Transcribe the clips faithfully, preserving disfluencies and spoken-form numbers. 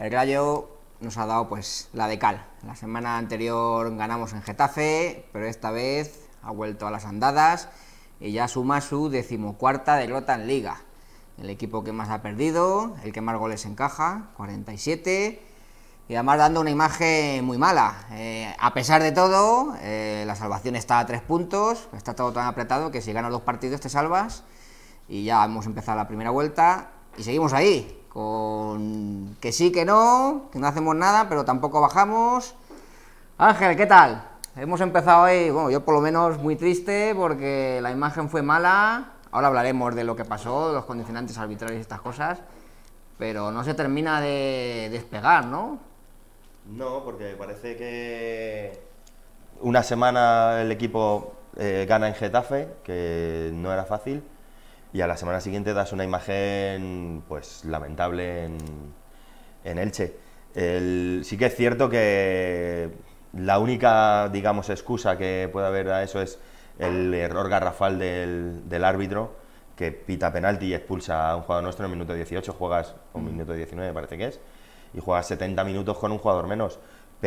el Rayo nos ha dado pues la de cal. La semana anterior ganamos en Getafe, pero esta vez ha vuelto a las andadas y ya suma su decimocuarta derrota en Liga. El equipo que más ha perdido, el que más goles encaja, cuarenta y siete, y además dando una imagen muy mala. Eh, a pesar de todo, eh, la salvación está a tres puntos, está todo tan apretado que si ganas dos partidos te salvas, y ya hemos empezado la primera vuelta y seguimos ahí, con que sí, que no, que no hacemos nada, pero tampoco bajamos. Ángel, ¿qué tal? Hemos empezado hoy, bueno, yo por lo menos muy triste porque la imagen fue mala. Ahora hablaremos de lo que pasó, de los condicionantes arbitrarios y estas cosas, pero no se termina de despegar, ¿no? No, porque parece que una semana el equipo eh, gana en Getafe, que no era fácil, y a la semana siguiente das una imagen pues lamentable en, en Elche. El, sí que es cierto que la única, digamos, excusa que puede haber a eso es el error garrafal del, del árbitro, que pita penalti y expulsa a un jugador nuestro en el minuto dieciocho, juegas, o mm. minuto diecinueve parece que es, y juegas setenta minutos con un jugador menos,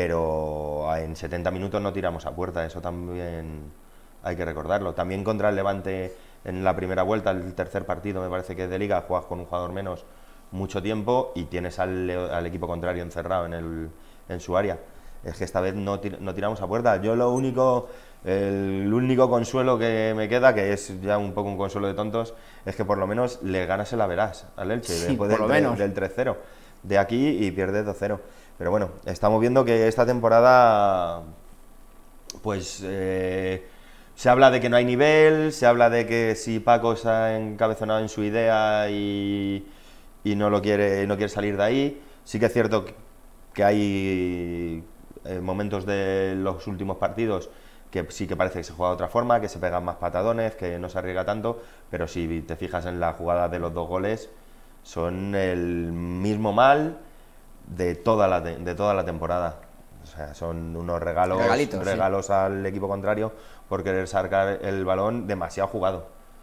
pero en setenta minutos no tiramos a puerta, eso también hay que recordarlo. También contra el Levante en la primera vuelta, el tercer partido me parece que es de Liga, juegas con un jugador menos mucho tiempo y tienes al, al equipo contrario encerrado en, el, en su área. Es que esta vez no, tir, no tiramos a puerta. Yo lo único, el único consuelo que me queda, que es ya un poco un consuelo de tontos, es que por lo menos le ganas el Averás al Elche, sí, después del, menos. del tres cero de aquí y pierdes dos cero. Pero bueno, estamos viendo que esta temporada, pues eh, se habla de que no hay nivel, se habla de que si Paco se ha encabezonado en su idea y, y no lo quiere, no quiere salir de ahí. Sí que es cierto que hay eh, momentos de los últimos partidos que sí que parece que se juega de otra forma, que se pegan más patadones, que no se arriesga tanto, pero si te fijas en la jugada de los dos goles, son el mismo mal de toda la, de toda la temporada. O sea, son unos regalos, regalos sí. al equipo contrario por querer sacar el balón demasiado jugado.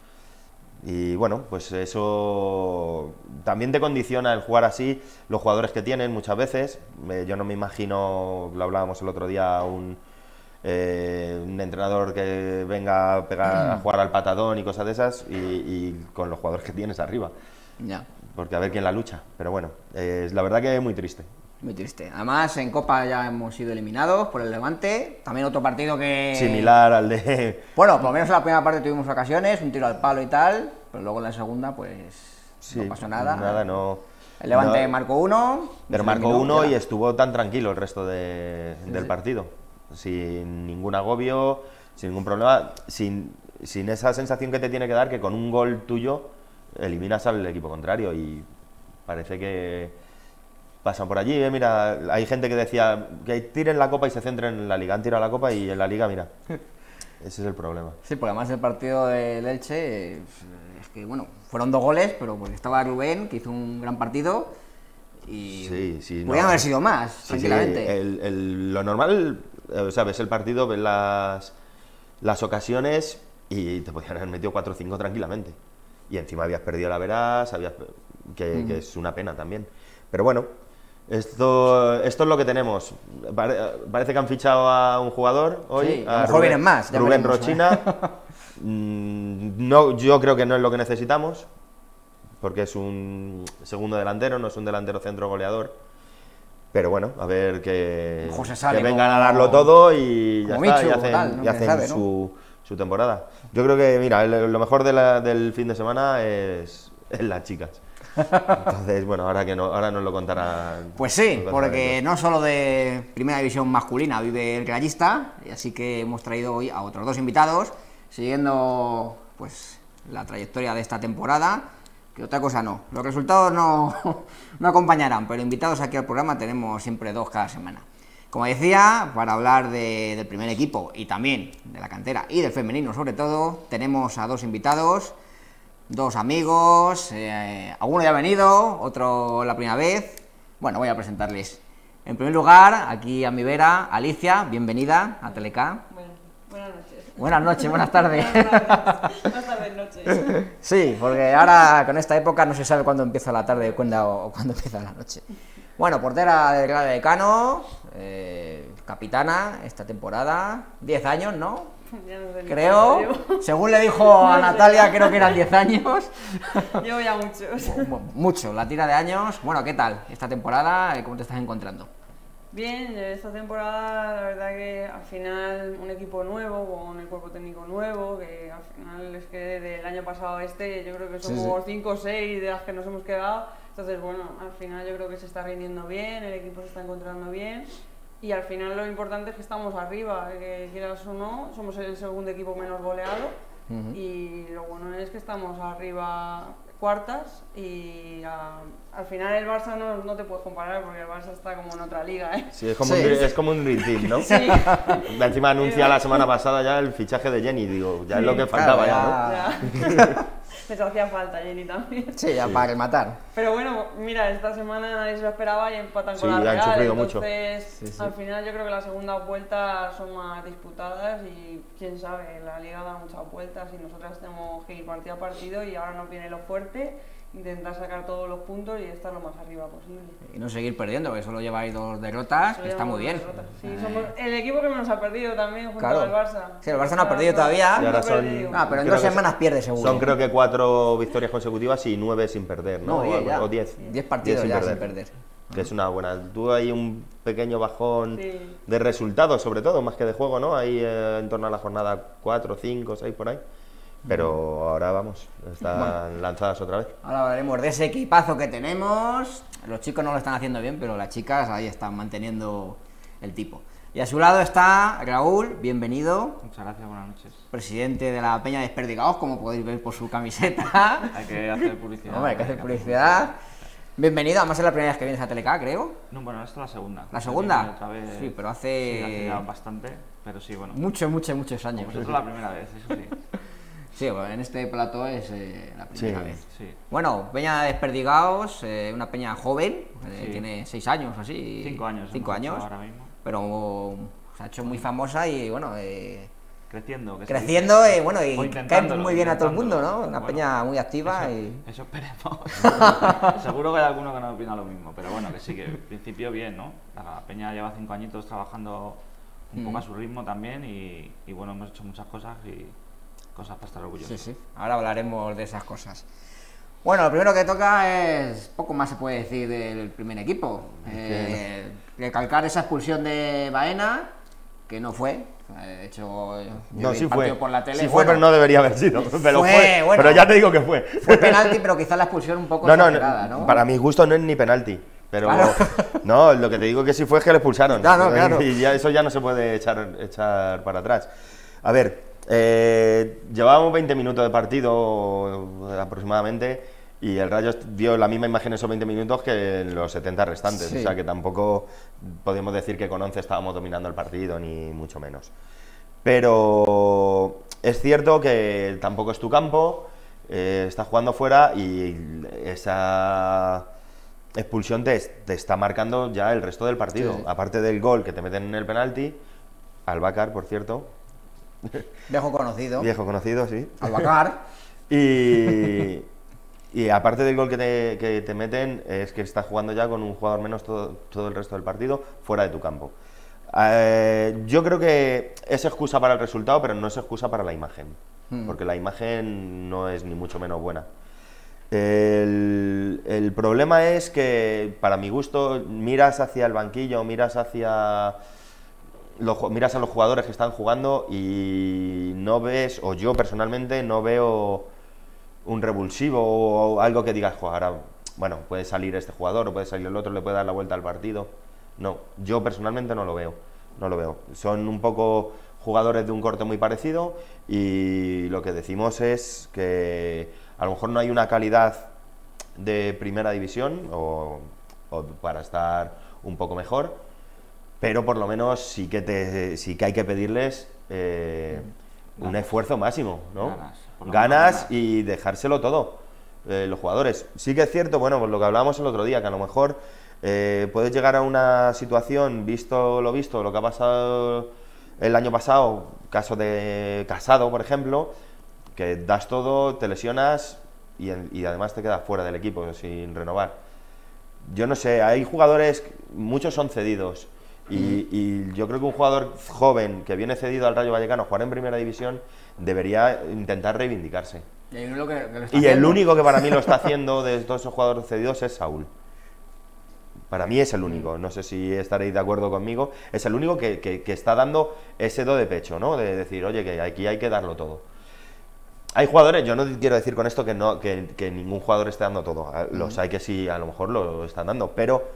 Y bueno, pues eso también te condiciona el jugar así, los jugadores que tienen muchas veces. Eh, yo no me imagino, lo hablábamos el otro día, un, eh, un entrenador que venga a, pegar, a jugar al patadón y cosas de esas, y, y con los jugadores que tienes arriba. Ya. Porque a ver quién la lucha. Pero bueno, eh, la verdad que es muy triste. Muy triste. Además, en Copa ya hemos sido eliminados por el Levante. También otro partido que... similar al de... Bueno, por lo menos en la primera parte tuvimos ocasiones, un tiro al palo y tal, pero luego en la segunda, pues, sí, no pasó nada. Nada, no... El Levante no, marcó uno... Pero marcó uno y estuvo tan tranquilo el resto de, sí, del sí. partido. Sin ningún agobio, sin ningún problema, sin, sin esa sensación que te tiene que dar que con un gol tuyo eliminas al equipo contrario, y parece que... pasan por allí, eh, mira, hay gente que decía que tiren la Copa y se centren en la Liga. Han tirado la Copa y en la Liga, mira, ese es el problema. Sí, porque además el partido del Elche, es que bueno, fueron dos goles, pero porque estaba Rubén, que hizo un gran partido, y sí, sí, podían no, haber sido más, sí, tranquilamente. Sí, el, el, lo normal, sabes, el partido, ves las, las ocasiones y te podían haber metido cuatro o cinco tranquilamente. Y encima habías perdido la Verás, habías, que, mm. que es una pena también. Pero bueno, Esto, esto es lo que tenemos. Pare, parece que han fichado a un jugador hoy, sí, a, a lo mejor vienen más, Rubén veremos, Rochina. ¿eh? no, yo creo que no es lo que necesitamos, porque es un segundo delantero, no es un delantero centro goleador. Pero bueno, a ver que, que vengan a darlo todo y ya está, y hacen, tal, ¿no? y hacen sabe, su, ¿no? su temporada. Yo creo que, mira, el, lo mejor de la, del fin de semana es, es las chicas. Entonces, bueno, ahora que no, ahora nos lo contarán. Pues sí, porque no solo de primera división masculina vive el rayista, y así que hemos traído hoy a otros dos invitados, siguiendo pues la trayectoria de esta temporada, que otra cosa no. Los resultados no, no acompañarán, pero invitados aquí al programa tenemos siempre dos cada semana. Como decía, para hablar de, del primer equipo y también de la cantera y del femenino sobre todo, tenemos a dos invitados. Dos amigos, eh, alguno ya ha venido, otro la primera vez. Bueno, voy a presentarles. En primer lugar, aquí a mi vera, Alicia, bienvenida a Teleca. Bueno, buenas noches. Buenas noches, buenas tardes. Buenas tardes, buenas tardes, noches. noches. Sí, porque ahora con esta época no se sabe cuándo empieza la tarde cuándo, o cuándo empieza la noche. Bueno, portera del Grado de Cano, eh, capitana esta temporada, diez años, ¿no? Ya no sé ni Creo, cuánto llevo. según le dijo a Natalia, creo que eran diez años. Llevo ya muchos. Mu- Mucho, la tira de años. Bueno, ¿qué tal esta temporada? ¿Cómo te estás encontrando? Bien, esta temporada la verdad que al final un equipo nuevo, con el cuerpo técnico nuevo, que al final es que del año pasado a este yo creo que Sí, somos cinco o seis de las que nos hemos quedado, entonces bueno, al final yo creo que se está rindiendo bien, el equipo se está encontrando bien y al final lo importante es que estamos arriba, que quieras o no, somos el segundo equipo menos goleado Ujú. y lo bueno es que estamos arriba cuartas y a- al final el Barça no, no te puedes comparar porque el Barça está como en otra liga, ¿eh? Sí, es como, Sí. Un, es como un Dream Team, ¿no? Sí. Encima anuncia la semana pasada ya el fichaje de Jenny, digo, ya es lo que Claro, faltaba ya- ya, Ya. Les hacía falta Jenny también. Sí, ya para rematar. Pero bueno, mira, esta semana nadie se lo esperaba y empatan con Sí, la han Real, sufrido mucho. entonces Sí, sí. al final yo creo que las segundas vueltas son más disputadas y quién sabe, la liga da muchas vueltas y nosotras tenemos que ir partido a partido y ahora nos viene lo fuerte, intentar sacar todos los puntos y estar lo más arriba posible. Y no seguir perdiendo, que solo lleváis dos derrotas, que está muy bien. Sí, Eh, somos el equipo que menos ha perdido también junto Claro. al Barça. Sí, el Barça no ha perdido todavía. Y ahora No ha son- perdido. Ah, pero en Creo dos que semanas son- pierde seguro. Son creo que cuatro victorias consecutivas y nueve sin perder, ¿no? No, diez o, ya. o diez. Diez partidos ya sin perder. Que es una buena. Tuvo ahí un pequeño bajón Sí. de resultados, sobre todo, más que de juego, ¿no? Ahí eh, en torno a la jornada cuatro, cinco, seis por ahí. Pero ahora vamos, están lanzadas otra vez. Ahora hablaremos de ese equipazo que tenemos. Los chicos no lo están haciendo bien, pero las chicas ahí están manteniendo el tipo. Y a su lado está Raúl, bienvenido, Muchas gracias, buenas noches. presidente de la Peña Desperdigados, como podéis ver por su camiseta. Hay que hacer publicidad. Hombre, hay que hacer publicidad. Bienvenido, además es la primera vez que vienes a Teleca, creo. No, bueno, esta es la segunda. ¿La segunda? Otra vez... Sí, pero hace- Sí, hace ya bastante, pero sí, bueno. Muchos, muchos, muchos Como años. vosotros la primera vez, eso sí. Sí, bueno, en este plató es eh, la primera Sí. vez. Sí. Bueno, Peña Desperdigados, eh, una peña joven, eh, Sí. tiene seis años o así. Cinco años. Cinco hemos hecho años, ahora mismo. pero se ha hecho muy famosa y bueno, eh, Creciendo. que se creciendo dice. y bueno, O y cae intentándolo, muy bien a todo el mundo, ¿no? intentándolo. Una Bueno, peña muy activa eso, y... Eso esperemos. Seguro que hay alguno que no opina lo mismo, pero bueno, que sí, que en principio bien, ¿no? La peña lleva cinco añitos trabajando un poco a su ritmo también y, y bueno, hemos hecho muchas cosas y cosas para estar orgullosos. Sí, sí, ahora hablaremos de esas cosas. Bueno, lo primero que toca es, poco más se puede decir del primer equipo. Eh, recalcar esa expulsión de Baena, que no fue. De hecho, yo No, vi sí el fue. partido por la tele. Sí fue, bueno, pero no debería haber sido. Pero Fue, fue, bueno. pero ya te digo que fue. fue penalti, pero quizás la expulsión un poco No, no, exagerada, ¿no? para mi gusto no es ni penalti. Pero Claro. no, lo que te digo que sí fue es que le expulsaron. Ya, no, claro. Y ya eso ya no se puede echar, echar para atrás. A ver, eh, llevábamos veinte minutos de partido aproximadamente y el Rayo dio la misma imagen en esos veinte minutos que en los setenta restantes. Sí. O sea que tampoco podemos decir que con once estábamos dominando el partido, ni mucho menos. Pero es cierto que tampoco es tu campo, eh, estás jugando fuera y esa expulsión te, te está marcando ya el resto del partido. Sí. Aparte del gol que te meten en el penalti, Albacar, por cierto, Viejo conocido. viejo conocido, sí. Albacar. Y, y aparte del gol que te, que te meten, es que estás jugando ya con un jugador menos todo, todo el resto del partido fuera de tu campo. Eh, yo creo que es excusa para el resultado, pero no es excusa para la imagen, Mm. porque la imagen no es ni mucho menos buena. El, el problema es que, para mi gusto, miras hacia el banquillo, miras hacia los ju- miras a los jugadores que están jugando y no ves, o yo personalmente no veo un revulsivo o algo que digas, "Jo, ahora, bueno, puede salir este jugador o puede salir el otro, le puede dar la vuelta al partido". No, yo personalmente no lo veo, no lo veo. Son un poco jugadores de un corte muy parecido y lo que decimos es que a lo mejor no hay una calidad de primera división o, o para estar un poco mejor, pero por lo menos sí que, te, sí que hay que pedirles eh, un Ganas. esfuerzo máximo, ¿no? Ganas, por lo Ganas menos ganas. y dejárselo todo, eh, los jugadores. Sí que es cierto, bueno, pues lo que hablábamos el otro día, que a lo mejor eh, puedes llegar a una situación, visto lo visto, lo que ha pasado el año pasado, caso de Casado, por ejemplo, que das todo, te lesionas y, y además te quedas fuera del equipo sin renovar. Yo no sé, hay jugadores, muchos son cedidos y, y yo creo que un jugador joven que viene cedido al Rayo Vallecano a jugar en primera división debería intentar reivindicarse. Y, hay uno que- que lo está Y el haciendo. único que para mí lo está haciendo de todos esos jugadores cedidos es Saúl. Para mí es el único, no sé si estaréis de acuerdo conmigo, es el único que, que- que está dando ese do de pecho, ¿no? De decir, oye, que aquí hay que darlo todo. Hay jugadores, yo no quiero decir con esto que, no, que, que ningún jugador esté dando todo, los hay que sí, a lo mejor lo están dando, pero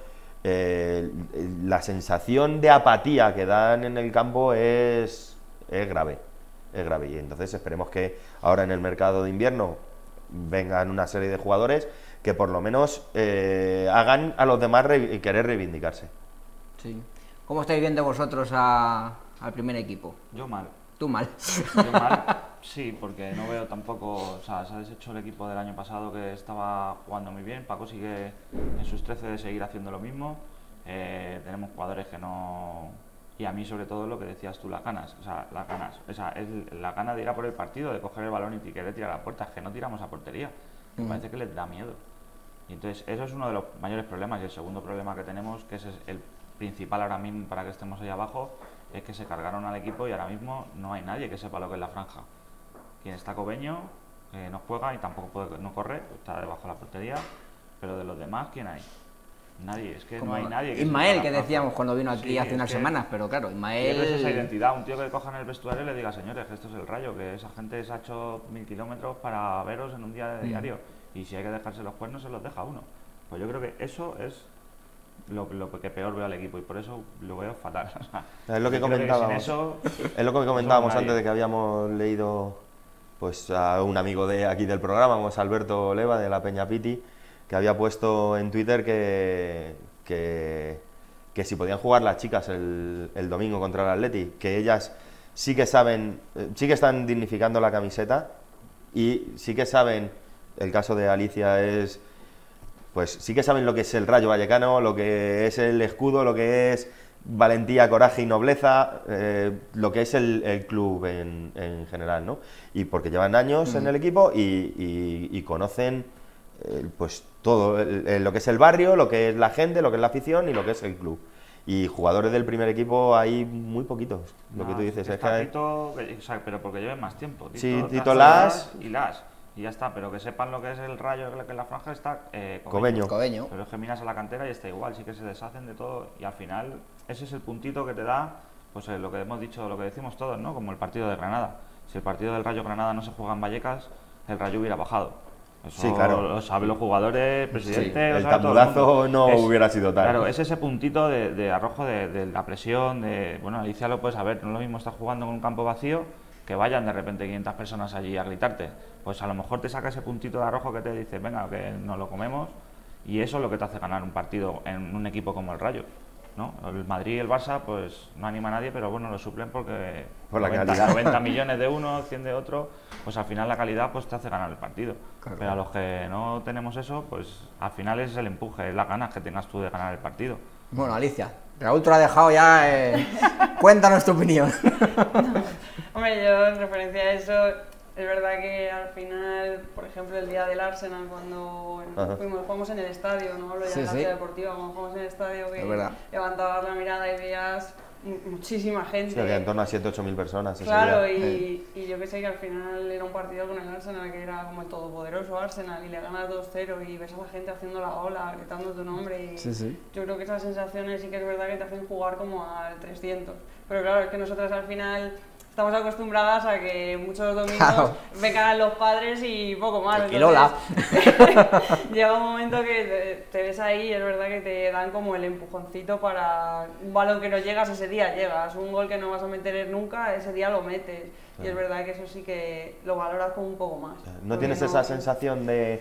eh, la sensación de apatía que dan en el campo es, es grave, es grave, y entonces esperemos que ahora en el mercado de invierno vengan una serie de jugadores que por lo menos eh, hagan a los demás re- querer reivindicarse. Sí. ¿Cómo estáis viendo vosotros a- al primer equipo? Yo mal. Tú mal. Yo mal, sí, porque no veo tampoco, o sea, se ha deshecho el equipo del año pasado que estaba jugando muy bien. Paco sigue en sus trece de seguir haciendo lo mismo. Eh, tenemos jugadores que no. Y a mí, sobre todo, lo que decías tú, las ganas. O sea, las ganas. O sea, es la gana de ir a por el partido, de coger el balón y querer tirar a la puerta. Es que no tiramos a portería. Me Mm. parece que les da miedo. Y entonces, eso es uno de los mayores problemas. Y el segundo problema que tenemos, que ese es el principal ahora mismo para que estemos ahí abajo, es que se cargaron al equipo y ahora mismo no hay nadie que sepa lo que es la franja. Quien está Cobeño, que no juega y tampoco puede, no corre, está debajo de la portería, pero de los demás, ¿quién hay? Nadie, es que Como no hay nadie. Que Ismael, sepa que la franja. decíamos cuando vino aquí Sí, hace es unas que semanas, pero claro, pierdes esa Ismael... identidad, un tío que coja en el vestuario y le diga, señores, que esto es el Rayo, que esa gente se ha hecho mil kilómetros para veros en un día de Mm. diario, y si hay que dejarse los cuernos, se los deja uno. Pues yo creo que eso es lo, lo que peor veo al equipo, y por eso lo veo fatal. O sea, Es lo que yo creo sin comentábamos. eso, Es lo que comentábamos nadie. antes de que habíamos leído pues a un amigo de aquí del programa, como es Alberto Leva de la Peña Piti, que había puesto en Twitter que, que, que si podían jugar las chicas el, el domingo contra el Atleti, que ellas sí que saben, eh, sí que están dignificando la camiseta y sí que saben, el caso de Alicia es, pues sí que saben lo que es el Rayo Vallecano, lo que es el escudo, lo que es valentía, coraje y nobleza, eh, lo que es el, el club en, en general, ¿no? Y porque llevan años en el equipo y, y- y conocen eh, pues todo, el- el- lo que es el barrio, lo que es la gente, lo que es la afición y lo que es el club. Y jugadores del primer equipo hay muy poquitos, lo que no, tú dices. Es que está hay- Tito, que- o sea, pero porque lleven más tiempo. Tito, Sí, Tito, Tito Las. y Las. Y ya está, pero que sepan lo que es el Rayo, que es la franja está eh, Cobeño. Cobeño. Pero es que miras a la cantera y está igual, sí que se deshacen de todo y al final ese es el puntito que te da, pues eh, lo que hemos dicho, lo que decimos todos, ¿no? Como el partido de Granada. Si el partido del Rayo Granada no se juega en Vallecas, el Rayo hubiera bajado. Eso Sí, claro. lo saben los jugadores, presidente, Sí, lo el sabe todo el tabulazo mundo. no Es- hubiera sido tal. Claro, es ese puntito de, de arrojo de, de la presión, de, bueno, Alicia lo puedes saber, no es lo mismo estar jugando con un campo vacío que vayan de repente quinientas personas allí a gritarte. Pues a lo mejor te saca ese puntito de arrojo que te dice, venga, que nos lo comemos, y eso es lo que te hace ganar un partido en un equipo como el Rayo, ¿no? El Madrid y el Barça, pues no anima a nadie, pero bueno, lo suplen porque Por la noventa, calidad. noventa millones de uno, cien de otro, pues al final la calidad pues te hace ganar el partido. Claro. Pero a los que no tenemos eso, pues al final es el empuje, es las ganas que tengas tú de ganar el partido. Bueno, Alicia, Raúl te lo ha dejado ya... eh, Cuéntanos tu opinión. Hombre, yo en referencia a eso, es verdad que al final, por ejemplo, el día del Arsenal, cuando Ajá. fuimos, jugamos en el estadio, no hablo ya Sí, en la sí. ciudad deportiva, cuando jugamos en el estadio, Es que verdad. levantabas la mirada y veías mu- muchísima gente. Sí, había en torno a siete u ocho mil personas ese Claro, día. y, y yo que sé que al final era un partido con el Arsenal que era como el todopoderoso Arsenal y le ganas dos cero y ves a la gente haciendo la ola, gritando tu nombre y Sí, sí. yo creo que esas sensaciones sí que es verdad que te hacen jugar como al trescientos. Pero claro, es que nosotras al final estamos acostumbradas a que muchos domingos Claro. vengan los padres y poco más. Y Lola. Entonces, llega un momento que te, te ves ahí y es verdad que te dan como el empujoncito para un balón que no llegas, ese día llegas, un gol que no vas a meter nunca, ese día lo metes. Y es verdad que eso sí que lo valoras como un poco más. ¿No Porque tienes esa sensación de,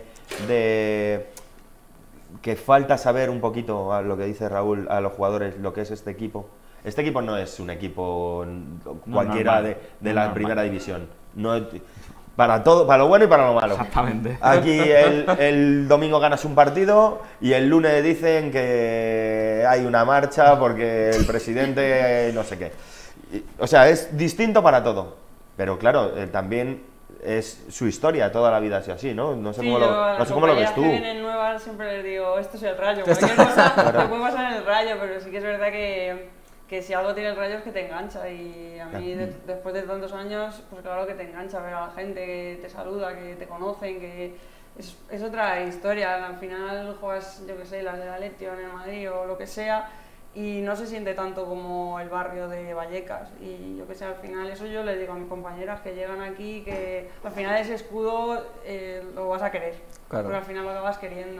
de que falta saber un poquito, a lo que dice Raúl, a los jugadores lo que es este equipo? Este equipo no es un equipo cualquiera normal, de, de no la normal. primera división. No, para todo, para lo bueno y para lo malo. Exactamente. Aquí el, el domingo ganas un partido y el lunes dicen que hay una marcha porque el presidente no sé qué. Y- O sea, es distinto para todo. Pero claro, eh, también es su historia, toda la vida ha sido así, ¿no? No sé Sí, cómo yo lo, a no las sé cómo lo ves compañeras tú. que vienen nuevas siempre les digo, esto es el Rayo, cualquier cosa te puede pasar en el Rayo, pero sí que es verdad que, que si algo tiene el Rayo es que te engancha y a mí de- después de tantos años, pues claro que te engancha ver a la gente que te saluda, que te conocen, que es, es otra historia, al final juegas, yo que sé, las de Atleti o en el Madrid o lo que sea, y no se siente tanto como el barrio de Vallecas. Y yo que sé, al final eso yo les digo a mis compañeras que llegan aquí, que al final ese escudo eh, lo vas a querer, Claro. porque al final lo acabas queriendo.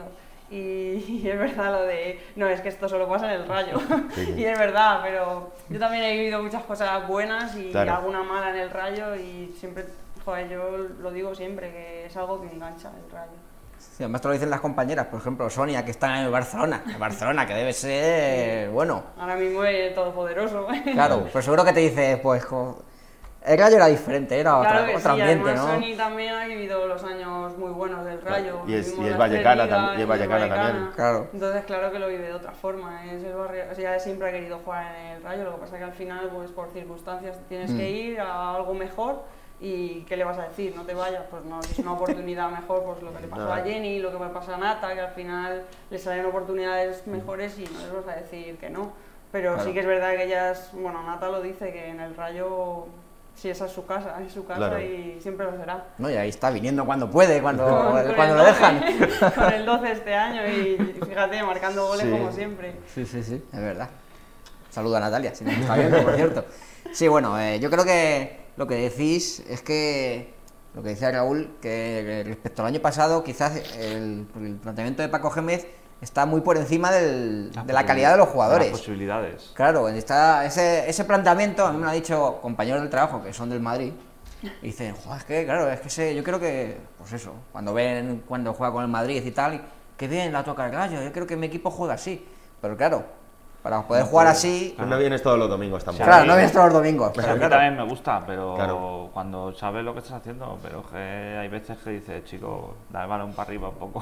Y, y es verdad lo de, no, es que esto solo pasa en el Rayo. Sí. Y es verdad, pero yo también he vivido muchas cosas buenas y Claro. alguna mala en el Rayo y siempre, joder, yo lo digo siempre, que es algo que engancha el Rayo. Sí, además te lo dicen las compañeras, por ejemplo, Sonia, que está en el Barcelona. El Barcelona, que debe ser, bueno, Ahora mismo es todopoderoso. claro, pero seguro que te dice, pues, jo, el Rayo era diferente, era Claro otra, que otro sí, ambiente, además ¿no? Sony también ha vivido los años muy buenos del Rayo. Y es- vivimos y es las vallecana tres ligas, tam- y es y es vallecana también. Claro. Entonces claro que lo vive de otra forma, es el barrio, o sea, siempre ha querido jugar en el Rayo, lo que pasa es que al final pues por circunstancias tienes que ir a algo mejor y ¿qué le vas a decir? No te vayas, pues no, si es una oportunidad mejor, pues lo que le pasó No. a Jenny, lo que me pasa a Nata, que al final le salen oportunidades mejores y no les vas a decir que no. Pero Claro. sí que es verdad que ellas, bueno, Nata lo dice, que en el Rayo, sí, esa es su casa, es su casa Claro. y siempre lo será. No, y ahí está viniendo cuando puede, cuando, Con- con cuando el lo doce, dejan. Con el doce este año y fíjate, marcando goles Sí. como siempre. Sí, sí, sí, es verdad. Saluda a Natalia, si nos está viendo, por cierto. Sí, bueno, eh, yo creo que lo que decís es que, lo que decía Raúl, que respecto al año pasado, quizás el, el planteamiento de Paco Gémez está muy por encima del- de la calidad de los jugadores. Las posibilidades. Claro, está ese, ese planteamiento, a mí me lo ha dicho compañeros del trabajo que son del Madrid, y dicen, joder, es que, claro, es que ese, yo creo que, pues eso, cuando ven, cuando juega con el Madrid y tal, que bien la toca el Rayo, yo creo que mi equipo juega así, pero claro, para poder jugar así, Pues no vienes todos los domingos tampoco. claro, no vienes todos los domingos, Pero pero a mí claro, también me gusta, pero Claro. cuando sabes lo que estás haciendo, pero que hay veces que dices, chico, da el balón para arriba un poco,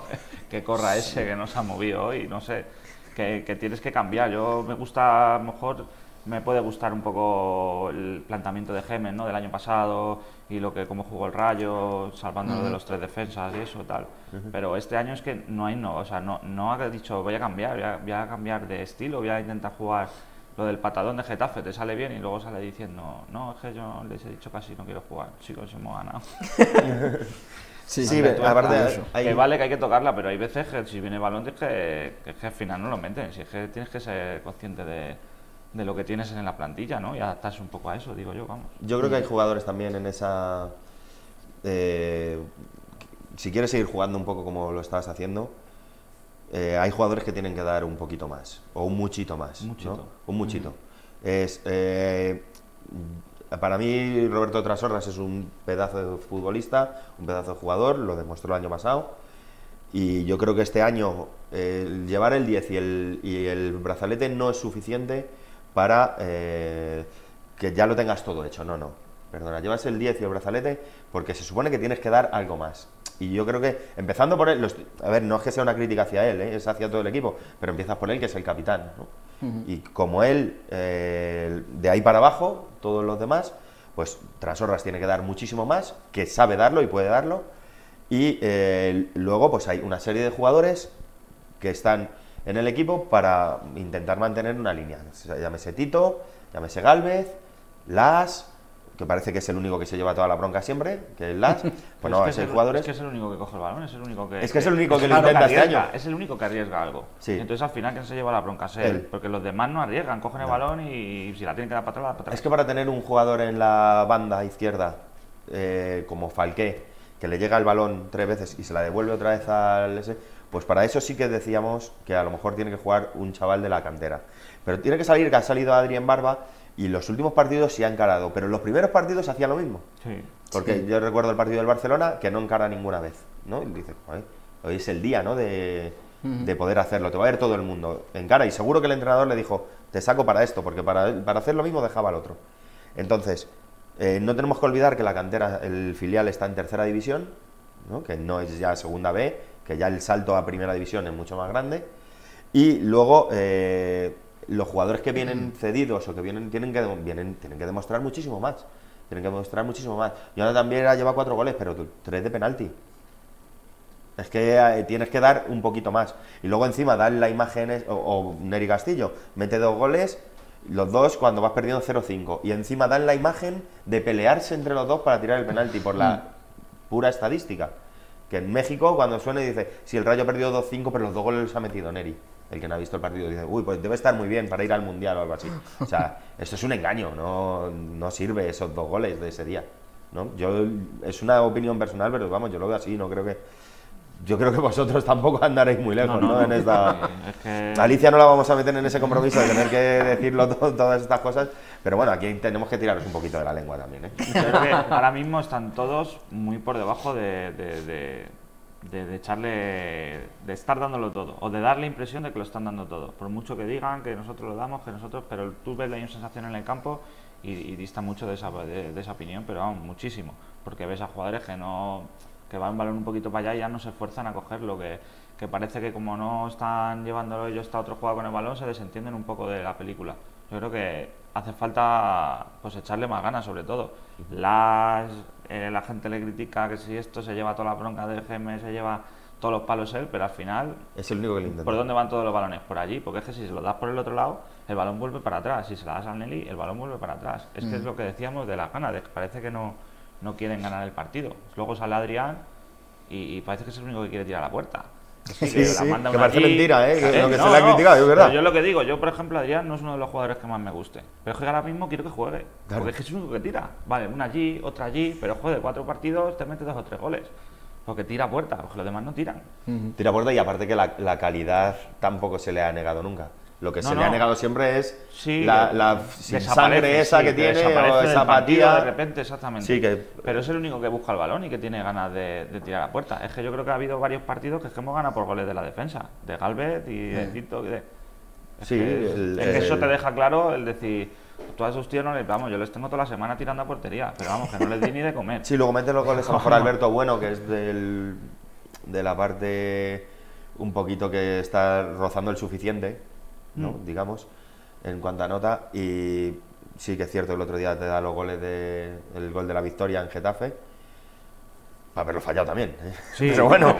que corra ese que no se ha movido hoy, no sé, que, que tienes que cambiar. Yo me gusta, a lo mejor me puede gustar un poco el planteamiento de Gémez, ¿no? Del año pasado y lo que cómo jugó el Rayo, salvándolo de los tres defensas y eso tal. Pero este año es que no hay no, o sea, no, no ha dicho voy a cambiar, voy a, voy a cambiar de estilo, voy a intentar jugar lo del patadón de Getafe, te sale bien y luego sale diciendo no, es que yo les he dicho casi no quiero jugar, chicos, hemos ganado. Sí, sí, ve- Tú aparte estás- hay- que vale que hay que tocarla, pero hay veces que si viene el balón tienes que, que, es que al final no lo meten, si es que tienes que ser consciente de, de lo que tienes en la plantilla, ¿no? Y adaptarse un poco a eso, digo yo, vamos. Yo creo que hay jugadores también en esa... eh, si quieres seguir jugando un poco como lo estabas haciendo, eh, hay jugadores que tienen que dar un poquito más, o un muchito más. Un muchito. ¿no? Un muchito. Es, eh, para mí, Roberto Trasorras es un pedazo de futbolista, un pedazo de jugador, lo demostró el año pasado. Y yo creo que este año eh, el llevar el diez y el, y el brazalete no es suficiente para eh, que ya lo tengas todo hecho. No, no. Perdona, llevas el diez y el brazalete porque se supone que tienes que dar algo más. Y yo creo que, empezando por él, los- a ver, no es que sea una crítica hacia él, ¿eh? Es hacia todo el equipo, pero empiezas por él, que es el capitán, ¿no? Y como él, eh, de ahí para abajo, todos los demás, pues Trasorras tiene que dar muchísimo más, que sabe darlo y puede darlo. Y eh, luego pues hay una serie de jugadores que están en el equipo para intentar mantener una línea. Llámese Tito, llámese Gálvez, Las, que parece que es el único que se lleva toda la bronca siempre, que es Las. Pues Pero no, es, es que hay el- jugadores... es que es el único que coge el balón, es el único que... Es que es el único que lo claro, intenta este arriesga, año. Es el único que arriesga algo. Sí. Entonces al final, ¿quién se lleva la bronca? Es él, Él. porque los demás no arriesgan, cogen el balón y si la tienen que dar para atrás, la dan para atrás. Es que para tener un jugador en la banda izquierda, eh, como Falqué, que le llega el balón tres veces y se la devuelve otra vez al ese, pues para eso sí que decíamos que a lo mejor tiene que jugar un chaval de la cantera. Pero tiene que salir, que ha salido Adrián Barba, y los últimos partidos sí ha encarado, pero en los primeros partidos hacía lo mismo. Sí. Porque Sí. yo recuerdo el partido del Barcelona que no encara ninguna vez, ¿no? Y dices, "Joder, hoy es el día, ¿no? De, de poder hacerlo, te va a ver todo el mundo. Encara, y seguro que el entrenador le dijo, te saco para esto, porque para, para hacer lo mismo dejaba al otro. Entonces, eh, no tenemos que olvidar que la cantera, el filial está en tercera división, ¿no? Que no es ya segunda B, que ya el salto a primera división es mucho más grande. Y luego, eh, los jugadores que vienen cedidos o que vienen tienen que, vienen, tienen que demostrar muchísimo más. Tienen que demostrar muchísimo más. Jonathan Viera lleva cuatro goles, pero tres de penalti. Es que eh, tienes que dar un poquito más. Y luego encima dar la imagen, es- o, o Neri Castillo, mete dos goles, los dos cuando vas perdiendo cero cinco. Y encima dan la imagen de pelearse entre los dos para tirar el penalti, por la pura estadística. Que en México, cuando suena, dice, si el Rayo ha perdido dos cinco, pero los dos goles los ha metido Neri. El que no ha visto el partido dice, uy, pues debe estar muy bien para ir al Mundial o algo así. O sea, esto es un engaño, no, no sirve esos dos goles de ese día, ¿no? Yo, es una opinión personal, pero vamos, yo lo veo así, no creo que... Yo creo que vosotros tampoco andaréis muy lejos, ¿no? En esta... Es que... Alicia no la vamos a meter en ese compromiso de tener que decirlo to- todas estas cosas, pero bueno, aquí tenemos que tiraros un poquito de la lengua también, ¿eh? Yo creo que ahora mismo están todos muy por debajo de, de, de, de- de echarle, de estar dándolo todo, o de dar la impresión de que lo están dando todo. Por mucho que digan que nosotros lo damos, que nosotros, pero tú ves la sensación en el campo y, y dista mucho de esa, de, de esa opinión, pero vamos, muchísimo, porque ves a jugadores que no, que van un balón un poquito para allá y ya no se esfuerzan a cogerlo, que, que parece que como no están llevándolo ellos, está otro jugador con el balón, se desentienden un poco de la película. Yo creo que hace falta pues echarle más ganas, sobre todo. Las, eh, la gente le critica que si esto se lleva toda la bronca del G M, se lleva todos los palos él, pero al final, Es el único que lo intenta. ¿por dónde van todos los balones? Por allí, porque es que si se lo das por el otro lado, el balón vuelve para atrás. Si se la das al Nelly, el balón vuelve para atrás. Es que es lo que decíamos de las ganas, de que parece que no, no quieren ganar el partido. Luego sale Adrián y, y parece que es el único que quiere tirar a la puerta. Que Sí, la sí, manda que una parece allí. mentira, ¿eh? Que lo que No, se le ha no, criticado, es verdad. pero yo lo que digo, yo por ejemplo, Adrián no es uno de los jugadores que más me guste. Pero es que ahora mismo quiero que juegue. Claro. Porque es que es el único que tira. Vale, una allí, otra allí, pero joder, cuatro partidos te mete dos o tres goles. Porque tira a puerta, porque los demás no tiran. Tira puerta y aparte que la, la calidad tampoco se le ha negado nunca. Lo que No, se no. le ha negado siempre es Sí, la, la desaparece, sangre esa sí, que tiene desaparece o del esa partido apatía. de repente, exactamente. Sí, que- Pero es el único que busca el balón y que tiene ganas de, de tirar a puerta. Es que yo creo que ha habido varios partidos que, es que hemos ganado por goles de la defensa, de Galvez y de Tito. y de- Es, Sí, que, el- es que eso el- te deja claro el decir, tú a esos tíos no les vamos, yo les tengo toda la semana tirando a portería, pero vamos, que no les di ni de comer. Sí, luego mete los goles a lo mejor Alberto Bueno, que es del, de la parte un poquito que está rozando el suficiente, ¿no? Mm. Digamos, en cuanto a nota. Y sí que es cierto, el otro día te da los goles de, el gol de la victoria en Getafe. Para haberlo fallado también, ¿eh? Sí. Pero bueno.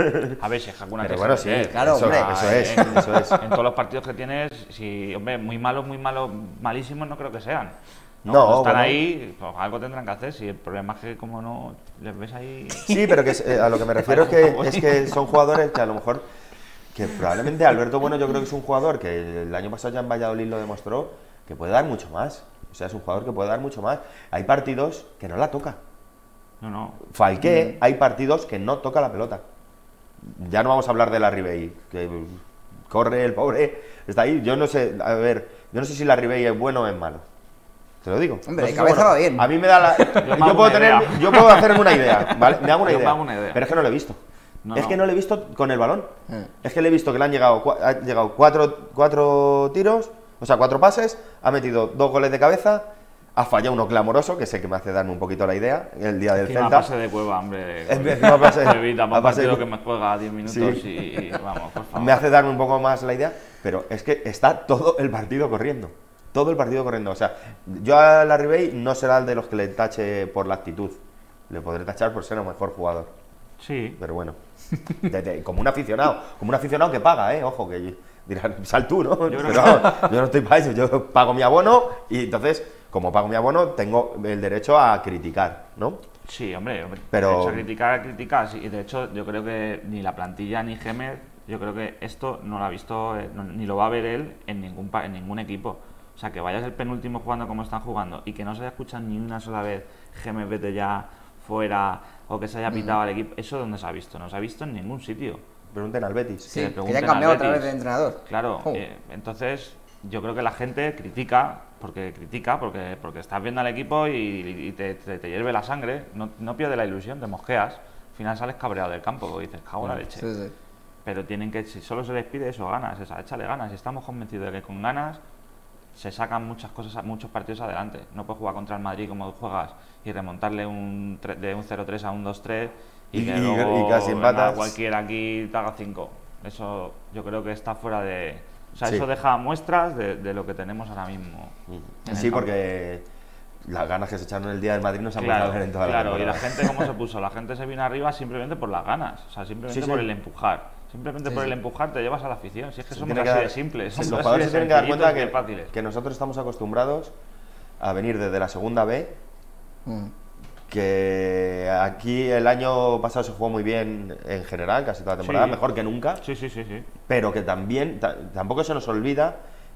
A ver, si es que alguna Pero que bueno, se sí, mete. claro, eso, hombre. eso es, en, eso es. en todos los partidos que tienes, si, hombre, muy malos, muy malos, malísimos no creo que sean. No, Cuando están bueno. ahí, pues algo tendrán que hacer. Si el problema es que como no les ves ahí... Sí, pero que es- eh, a lo que me refiero es que, es que son jugadores que a lo mejor, que probablemente Alberto Bueno yo creo que es un jugador que el año pasado ya en Valladolid lo demostró, que puede dar mucho más. O sea, es un jugador que puede dar mucho más. Hay partidos que no la toca. No, no. Falqué, hay partidos que no toca la pelota. Ya no vamos a hablar de la Ribey, que corre el pobre, está ahí. Yo no sé, a ver, yo no sé si la Ribey es bueno o es malo. Te lo digo. Hombre, No de sé si cabeza bueno. va bien. A mí me da la. me yo, hago puedo una tener, idea. yo puedo hacerme una idea, ¿vale? Me hago una Yo me idea. hago una idea. Pero es que no lo he visto. No, es no. que no lo he visto con el balón. Eh. Es que le he visto que le han llegado, cua- ha llegado cuatro, cuatro tiros, o sea, cuatro pases, ha metido dos goles de cabeza, ha fallado uno clamoroso, que sé que me hace darme un poquito la idea, el día del Encima Celta. pase de cueva, hombre. Es que encima pase- Evita a más pase de partido cu- que me juega diez minutos Sí. y, y vamos, por favor. Me hace darme un poco más la idea, pero es que está todo el partido corriendo. Todo el partido corriendo. O sea, yo a la Ribey no será el de los que le tache por la actitud. Le podré tachar por ser el mejor jugador. Sí. Pero bueno, de- de- como un aficionado. Como un aficionado que paga, ¿eh? Ojo, que dirán, sal tú, ¿no? creo Pero que- vamos, yo no estoy para eso. Yo pago mi abono y entonces, como pago mi abono, tengo el derecho a criticar, ¿no? Sí, hombre, hombre. Pero- De hecho, criticar, criticar, sí. Y de hecho, yo creo que ni la plantilla ni Gémez, yo creo que esto no lo ha visto, eh, no- ni lo va a ver él en ningún, pa- en ningún equipo. O sea, que vayas el penúltimo jugando como están jugando y que no se haya escuchado ni una sola vez Gémez, vete ya fuera, o que se haya pitado al equipo, ¿eso dónde se ha visto? No se ha visto en ningún sitio. Pregunten al Betis. Sí, le que ya pregunten han cambiado al otra vez Betis. de entrenador. Claro, Oh. eh, entonces yo creo que la gente critica, porque critica, porque, porque estás viendo al equipo y, y te, te, te hierve la sangre, no, no pierde la ilusión, te mosqueas, al final sales cabreado del campo, porque dices, cago en la leche. Sí, sí. Pero tienen que, si solo se les pide eso, ganas, esa, échale ganas, y estamos convencidos de que con ganas se sacan muchas cosas, muchos partidos adelante. No puedes jugar contra el Madrid como juegas y remontarle un tre- de un cero tres a un dos tres y, Y- que y- luego y casi venga empatas. cualquiera aquí te haga cinco. Eso yo creo que está fuera de... O sea, Sí. eso deja muestras de, de lo que tenemos ahora mismo. en el Sí, campo. porque las ganas que se echaron el día del Madrid no se han Claro, vuelto a ver en toda la claro, y la temporada. gente cómo se puso, la gente se vino arriba simplemente por las ganas, o sea, simplemente Sí, sí. por el empujar, simplemente Sí, por el sí. empujar te llevas a la afición, si es que Se somos tiene así que de dar- simples, sí, somos los así jugadores de se tienen que dar cuenta sencillitos y que, fáciles. que nosotros estamos acostumbrados a venir desde la segunda B, Mm. que aquí el año pasado se jugó muy bien en general, casi toda la temporada, Sí. mejor que nunca, Sí, sí, sí, sí. pero que también, ta- tampoco se nos olvida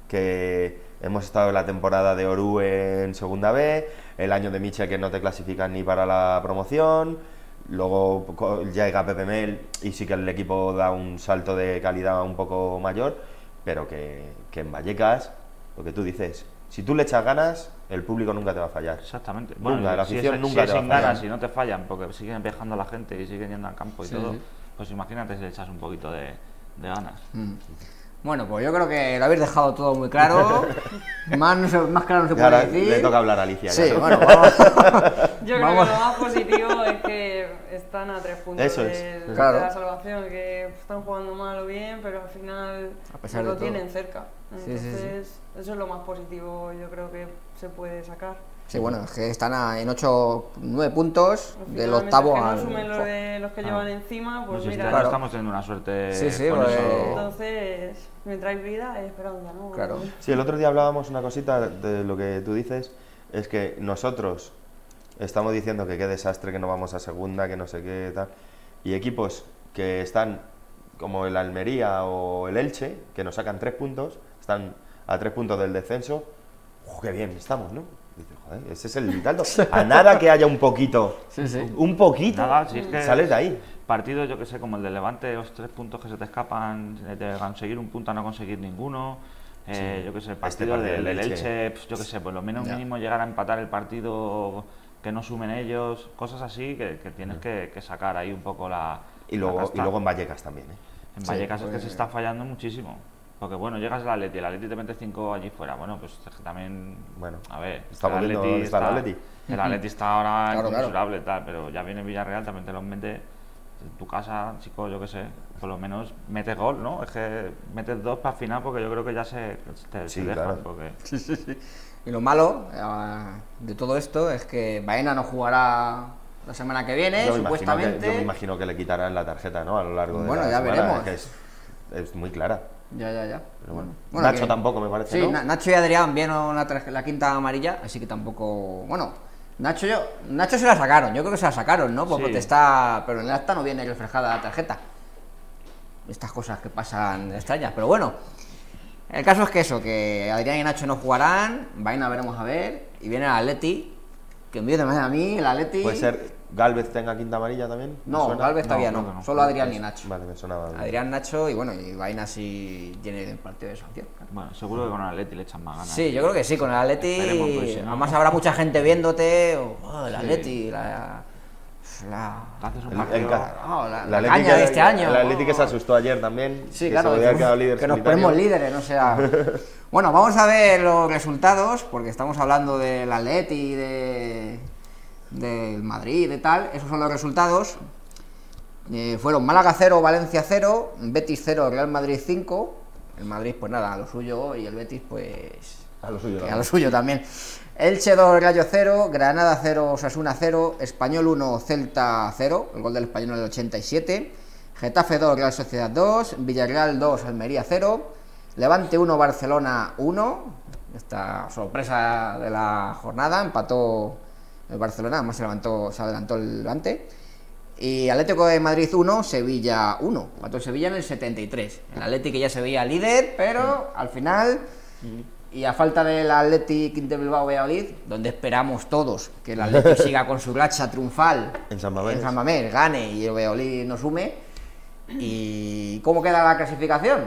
que hemos estado en la temporada de Oru en segunda B, el año de Michel que no te clasifican ni para la promoción, luego co- llega Pepe Mel y sí que el equipo da un salto de calidad un poco mayor, pero que, que en Vallecas, lo que tú dices, si tú le echas ganas, el público nunca te va a fallar. Exactamente. Nunca, la si afición es, nunca si te es va a sin fallar. ganas y no te fallan porque siguen viajando la gente y siguen yendo al campo y Sí, todo, sí. pues imagínate si le echas un poquito de, de ganas. Mm. Bueno, pues yo creo que lo habéis dejado todo muy claro. Más, no se- más claro no se Y ahora puede decir. le toca hablar a Alicia. Sí, ya, ¿no? bueno, vamos. Yo creo Vamos. que lo más positivo es que están a tres puntos Eso de, es. de Claro. la salvación, que están jugando mal o bien, pero al final A pesar de lo todo. tienen cerca. Sí, sí, Entonces, sí. eso es lo más positivo, yo creo que se puede sacar. Sí, bueno, es que están a- en ocho, nueve puntos Al del final, octavo mientras al. que no sumen los, de, los que Ah. llevan encima, pues Pues este mira. año Claro. estamos teniendo una suerte Sí, sí, con pues- eso. Entonces, mientras hay vida, hay esperanza, ¿no? Claro. Sí, el otro día hablábamos una cosita de lo que tú dices, es que nosotros estamos diciendo que qué desastre, que no vamos a segunda, que no sé qué tal, y equipos que están como el Almería o el Elche, que nos sacan tres puntos, están a tres puntos del descenso, ¡uh, qué bien estamos, ¿no? Dices, joder, ese es el dato. A nada que haya un poquito, Sí, sí. un poquito, Nada, si es que sales de ahí. partidos, yo que sé, como el de Levante, los tres puntos que se te escapan, de conseguir un punto a no conseguir ninguno. Eh, yo que sé, el partido partido del, del del Elche. Elche, pues, yo que sé, pues lo menos Ya. mínimo llegar a empatar el partido, que no sumen ellos, cosas así que, que tienes que, que sacar ahí un poco la. Y la luego, y casta. luego en Vallecas también, ¿eh? En Sí, Vallecas es que pues- se está fallando muchísimo. Porque bueno, llegas al Atleti, el Atleti te mete cinco allí fuera. Bueno, pues es que también. Bueno, a ver, estamos el viendo Atleti dónde está el Atleti. El Atleti está ahora Claro, claro. inconmensurable, tal, pero ya viene Villarreal, también te los mete en tu casa, chico, yo qué sé. Por lo menos metes gol, ¿no? Es que metes dos para el final porque yo creo que ya se, te, Sí, se dejan. claro. Porque... Sí, sí, sí. Y lo malo eh, de todo esto es que Baena no jugará la semana que viene, Yo me, imagino que, supuestamente. yo me imagino que le quitarán la tarjeta, ¿no? A lo largo de Bueno, la ya semana, veremos. que es, es muy clara. Ya, ya, ya. Pero bueno. Bueno, Nacho que- tampoco, me parece, Sí, ¿no? Na- Nacho y Adrián vieron la, tarje- la quinta amarilla, así que tampoco. Bueno, Nacho yo, Nacho se la sacaron, yo creo que se la sacaron, ¿no? Por Sí. protestar, pero en el acta no viene reflejada la tarjeta. Estas cosas que pasan extrañas, pero bueno. El caso es que eso, que Adrián y Nacho no jugarán, Vaina veremos a ver, y viene el Atleti, que envío de a mí, el Atleti. Puede ser Galvez tenga quinta amarilla también. ¿Me No, suena? Galvez todavía No, no, creo que no. solo Adrián y Nacho. Vale, me sonaba. bien. Adrián, Nacho y bueno, y Vaina si tiene el partido de sanción. Bueno, seguro que con el Atleti le echan más ganas. Sí, yo creo que sí, con el Esperemos, pues, Atleti. si no- Además habrá mucha gente viéndote. Oh, el Sí. Atleti, la. La, Te haces un El- partido- el ca- oh, la, el la Atleti caña que- de este año. El Atleti que Oh. se asustó ayer también. Sí, que claro, se que, había quedado líder que nos solitario. ponemos líderes, no sea. Bueno, vamos a ver los resultados, porque estamos hablando del Atleti, de, del Madrid y tal. Esos son los resultados. Eh, fueron Málaga cero, Valencia cero, Betis cero, Real Madrid cinco. El Madrid, pues nada, a lo suyo, y el Betis, pues. A lo suyo. Que a ¿no? lo suyo también. Elche dos, Rayo cero, Granada cero, Osasuna cero, Español uno, Celta cero, el gol del Español en el ochenta y siete, Getafe dos, Real Sociedad dos, Villarreal dos, Almería cero, Levante uno, Barcelona uno, esta sorpresa de la jornada, empató el Barcelona, además se, levantó, se adelantó el Levante, y Atlético de Madrid uno, Sevilla uno, empató el Sevilla en el setenta y tres, el Atlético que ya se veía líder, pero al final... Y a falta del Athletic de Bilbao Valladolid, donde esperamos todos que el Athletic siga con su racha triunfal En San Mamés. en San Mamés, gane y el Valladolid nos sume. ¿Y cómo queda la clasificación?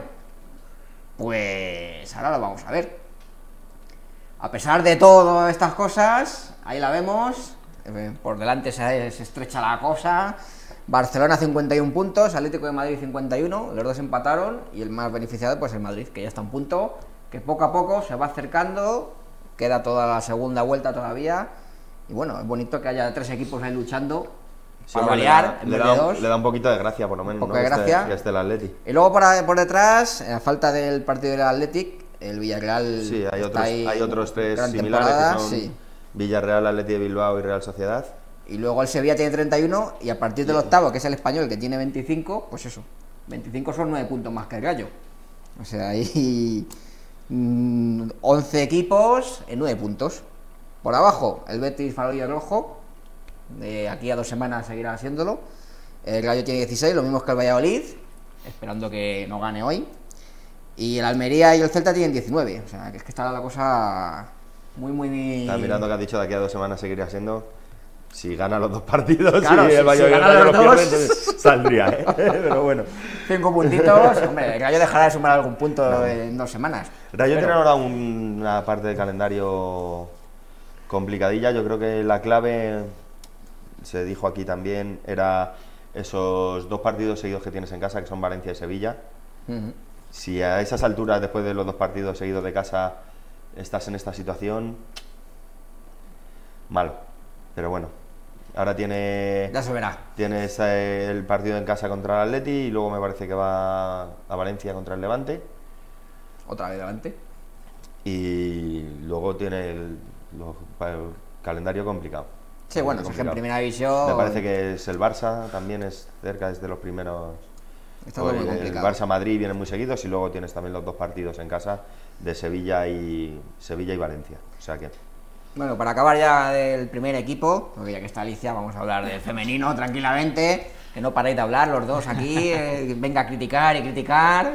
Pues ahora lo vamos a ver. A pesar de todas estas cosas, ahí la vemos. eh, Por delante se, se estrecha la cosa. Barcelona cincuenta y uno puntos, Atlético de Madrid cincuenta y uno, los dos empataron y el más beneficiado pues el Madrid, que ya está a un punto, que poco a poco se va acercando, queda toda la segunda vuelta todavía y bueno, es bonito que haya tres equipos ahí luchando Sí, para hombre, variar en le, vez da, de le da dos. un- le da un poquito de gracia, por lo menos. poco ¿no? de Que esté- gracia. Que esté el Atleti. Y luego por, a- por detrás, a falta del partido del Athletic, el Villarreal Sí, hay está otros, ahí, hay otros tres gran similares temporada, que son sí. Villarreal, Atleti de Bilbao y Real Sociedad. Y luego el Sevilla tiene treinta y uno y a partir del octavo, que es el Español, que tiene veinticinco, pues eso, veinticinco son nueve puntos más que el Rayo. O sea, hay mmm, once equipos en nueve puntos. Por abajo, el Betis, Farol y el Rojo, de aquí a dos semanas seguirá haciéndolo. El Rayo tiene dieciséis, lo mismo que el Valladolid, esperando que no gane hoy. Y el Almería y el Celta tienen diecinueve, o sea, que es que está la cosa muy, muy... Estás mirando que has dicho de aquí a dos semanas seguiría siendo... Si gana los dos partidos, claro, y el si, Valladolid si y el gana Rayo los los dos... pierde, entonces saldría, ¿eh? Pero bueno. Cinco puntitos, hombre, el Rayo dejará de sumar algún punto no. en dos semanas. El Rayo pero... tiene ahora un, una parte del calendario complicadilla. Yo creo que la clave, se dijo aquí también, era esos dos partidos seguidos que tienes en casa, que son Valencia y Sevilla. Uh-huh. Si a esas alturas, después de los dos partidos seguidos de casa, estás en esta situación, malo. Pero bueno, ahora tiene... Ya se verá. Tienes eh, el partido en casa contra el Atleti y luego me parece que va a Valencia contra el Levante. Otra vez Levante. Y luego tiene el, los, el calendario complicado. Sí, bueno, es que en primera división... Me parece que es el Barça, también es cerca, es de los primeros... Está muy complicado. El Barça-Madrid vienen muy seguidos y luego tienes también los dos partidos en casa de Sevilla y Sevilla y Valencia. O sea que... Bueno, para acabar ya del primer equipo, porque ya que está Alicia, vamos a hablar del femenino tranquilamente, que no paréis de hablar los dos aquí, eh, venga a criticar y criticar.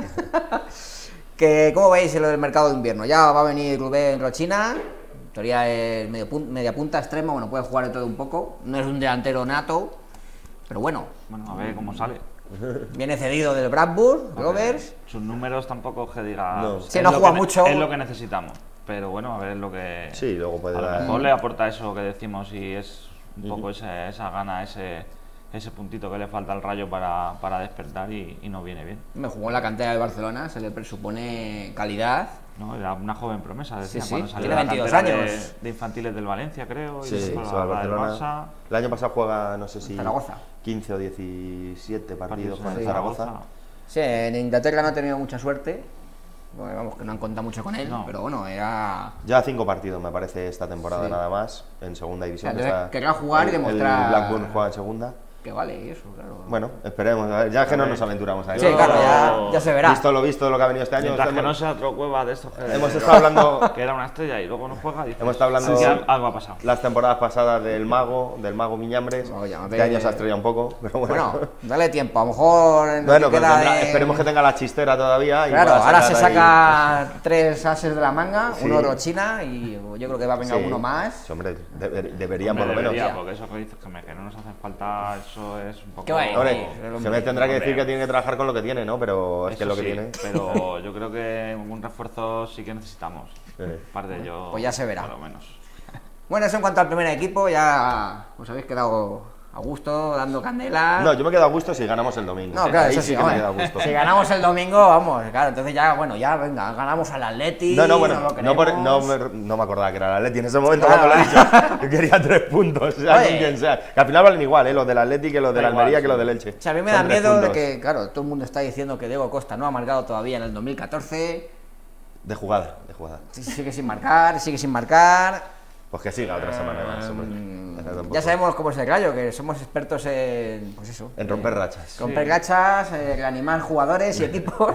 Que, ¿cómo veis lo del mercado de invierno? Ya va a venir Rubén Rochina, en teoría es medio pun media punta, extremo, bueno, puede jugar de todo un poco, no es un delantero nato, pero bueno. Bueno, a ver cómo sale. Viene cedido del Bradford, Rovers. Sus números tampoco que diga... No, sí, no juega ne- mucho. Es lo que necesitamos. Pero bueno, a ver lo que... Sí, luego puede a lo dar... mejor le aporta eso que decimos y es un poco ese, esa gana, ese, ese puntito que le falta al Rayo para, para despertar y, y no viene bien. Me jugó en la cantera del Barcelona, se le presupone calidad. No, era una joven promesa, decía, Sí, sí, cuando salió tiene de la veintidós cantera años. De, de infantiles del Valencia, creo, Sí, y se después va al la del Barcelona. Barça. El año pasado juega, no sé si... Zaragoza. quince o diecisiete partidos con en el Zaragoza. Sí, en Inglaterra no ha tenido mucha suerte. Bueno, vamos, que no han contado mucho con él, No. pero bueno, era... Ya cinco partidos, me parece, esta temporada Sí. nada más, en segunda división. Entonces, Está- querrá jugar y el- demostrar- El Blackburn juega en segunda. Que vale, eso, claro. Bueno, esperemos, a ver, ya es que no nos aventuramos a Sí, eso. claro, ya, ya se verá. Visto lo visto, lo que ha venido este año, Mientras que hemos, no sea otro cueva de estos que, hemos estado hablando... que era una estrella y luego no juega, dices, Hemos estado hablando- sí, sí, algo ha pasado. Las temporadas pasadas del mago, del mago Miñambres, Oye, a ver, este año se ha estrellado un poco, pero bueno. Bueno, dale tiempo, a lo mejor en lo Bueno, que pero queda tendrá- de- esperemos que tenga la chistera todavía. y Claro, pueda ahora se sacar ahí- saca tres ases de la manga, Sí. uno Rochina y yo creo que va a venir Sí. alguno más. Sí, hombre, deber- deberían Hombre, por lo menos. debería, porque eso que dices que, me, que no nos hace falta, eso es un poco... ¿Qué va a ir? Hombre, Hombre, se me tendrá que decir hombre. que tiene que trabajar con lo que tiene, ¿no? Pero es que es Eso lo que sí, tiene. Pero yo creo que un refuerzo sí que necesitamos. Sí. Un par de ellos, Pues ya se verá. por lo menos. Bueno, eso en cuanto al primer equipo, ya os habéis quedado a gusto, dando candela. No, yo me quedo a gusto si ganamos el domingo. No, claro, Ahí eso sí sí, que me hombre. quedo a gusto. Si ganamos el domingo, vamos, claro, entonces ya, bueno, ya venga, ganamos al Atleti. No, no, bueno, nos lo no, por- no, queremos. me, no me acordaba que era el Atleti en ese momento Claro. cuando lo he dicho. Yo quería tres puntos, sea Oye. con quien sea. Que al final valen igual, ¿eh? Los del Atleti que los de la Da igual, Almería que sí. los del Elche. O sea, a mí me Son da tres miedo de puntos que, claro, todo el mundo está diciendo que Diego Costa no ha marcado todavía en el dos mil catorce, De jugada, de jugada. sigue sin marcar, sigue sin marcar. Pues que siga otra semana más. hombre. Mm, Ya tampoco. Ya sabemos cómo es el Rayo, que somos expertos en, pues eso, En romper rachas. romper gachas, eh, reanimar jugadores y equipos.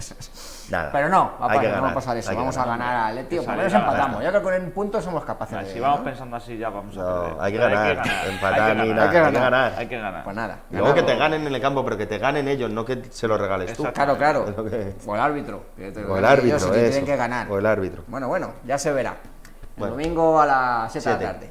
Nada. Pero no, va a, Hay que pasar, no va a ganar, pasar eso. hay que Vamos ganar. a ganar al Atleti, o por lo Esa menos liga, empatamos. ya Yo creo que con un punto somos capaces Vale, de. si vamos ¿no? pensando así ya vamos a No, perder. hay que Pero ganar. Hay Empatar que ni ganar. nada. Hay que Hay que ganar. ganar. Hay que ganar. Pues nada. Y luego que ganamos. te ganen en el campo, pero que te ganen ellos, no que se lo regales tú. Exacto. Claro, claro. Es lo que- O el árbitro. que te- O el ellos árbitro, sí que tienen eso. que ganar. O el árbitro. Bueno, bueno, ya se verá. El Bueno. domingo a las siete de la Siete. tarde.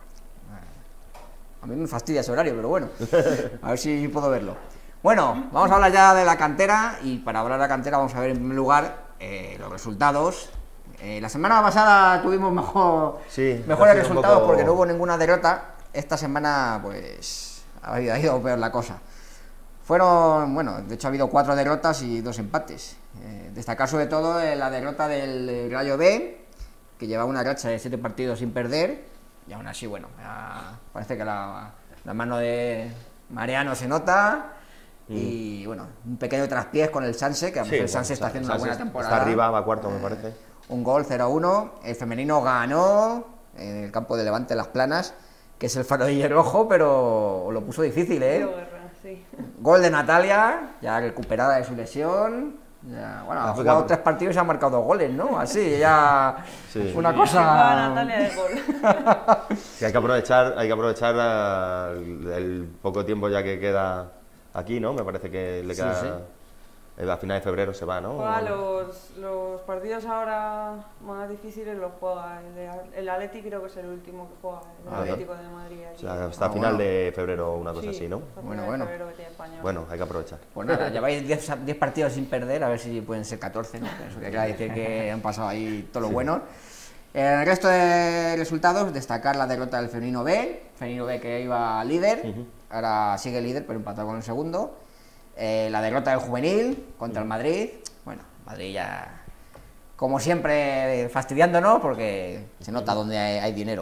A mí me fastidia ese horario, pero bueno. A ver si puedo verlo. Bueno, vamos a hablar ya de la cantera. Y para hablar de la cantera vamos a ver en primer lugar eh, los resultados. Eh, la semana pasada tuvimos mejor, Sí, mejores ha sido un resultados poco- porque no hubo ninguna derrota. Esta semana, pues, ha ido, ha ido peor la cosa. Fueron, bueno, de hecho ha habido cuatro derrotas y dos empates. Eh, destacar sobre todo eh, la derrota del eh, Rayo B, que llevaba una racha de siete partidos sin perder, y aún así, bueno, ya parece que la, la mano de Mariano se nota, y bueno, un pequeño traspiés con el Sanse, que a lo Sí, mejor el bueno, Sanse está Sa- haciendo una Sanse buena temporada. Está arriba, va cuarto, me parece. Un gol cero a uno, el femenino ganó, en el campo de Levante Las Planas, que es el farolillo rojo, pero lo puso difícil, ¿eh? Tiro guerra, sí. Gol de Natalia, ya recuperada de su lesión. Ya, bueno, ha jugado tres partidos y ha marcado dos goles, ¿no? Así, ya Sí. una Sí, cosa... juega Natalia de gol. Sí, hay que aprovechar, hay que aprovechar ah, el, el poco tiempo ya que queda aquí, ¿no? Me parece que le Sí, queda... sí. eh, A final de febrero se va, ¿no? Juega los, los partidos ahora más difíciles los juega. El, de- el Atleti creo que es el último que juega, el Ah, Atlético de Madrid. O allí. sea, hasta Ah, final bueno. de febrero o una cosa Sí, así, ¿no? hasta Bueno, final de bueno. febrero que tiene Español. Bueno, hay que aprovechar. Pues nada, lleváis diez partidos sin perder, a ver si pueden ser catorce, ¿no? Eso que quiere decir que han pasado ahí todo lo Sí. bueno. En el resto de resultados, destacar la derrota del Femenino B, Femenino B que iba líder, Ujú. ahora sigue líder, pero empatado con el segundo. Eh, la derrota del Juvenil contra el Madrid, bueno, Madrid ya, como siempre, fastidiándonos porque se nota dónde hay, hay dinero.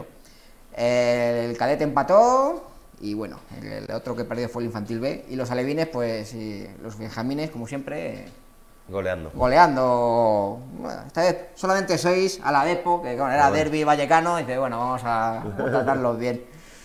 Eh, el cadete empató y bueno, el, el otro que perdió fue el Infantil B y los alevines, pues y los benjamines, como siempre, Goleando. goleando. Bueno, esta vez solamente sois a la Depo, que bueno, era Bueno. derbi vallecano, y dice, bueno, vamos a, a tratarlos bien.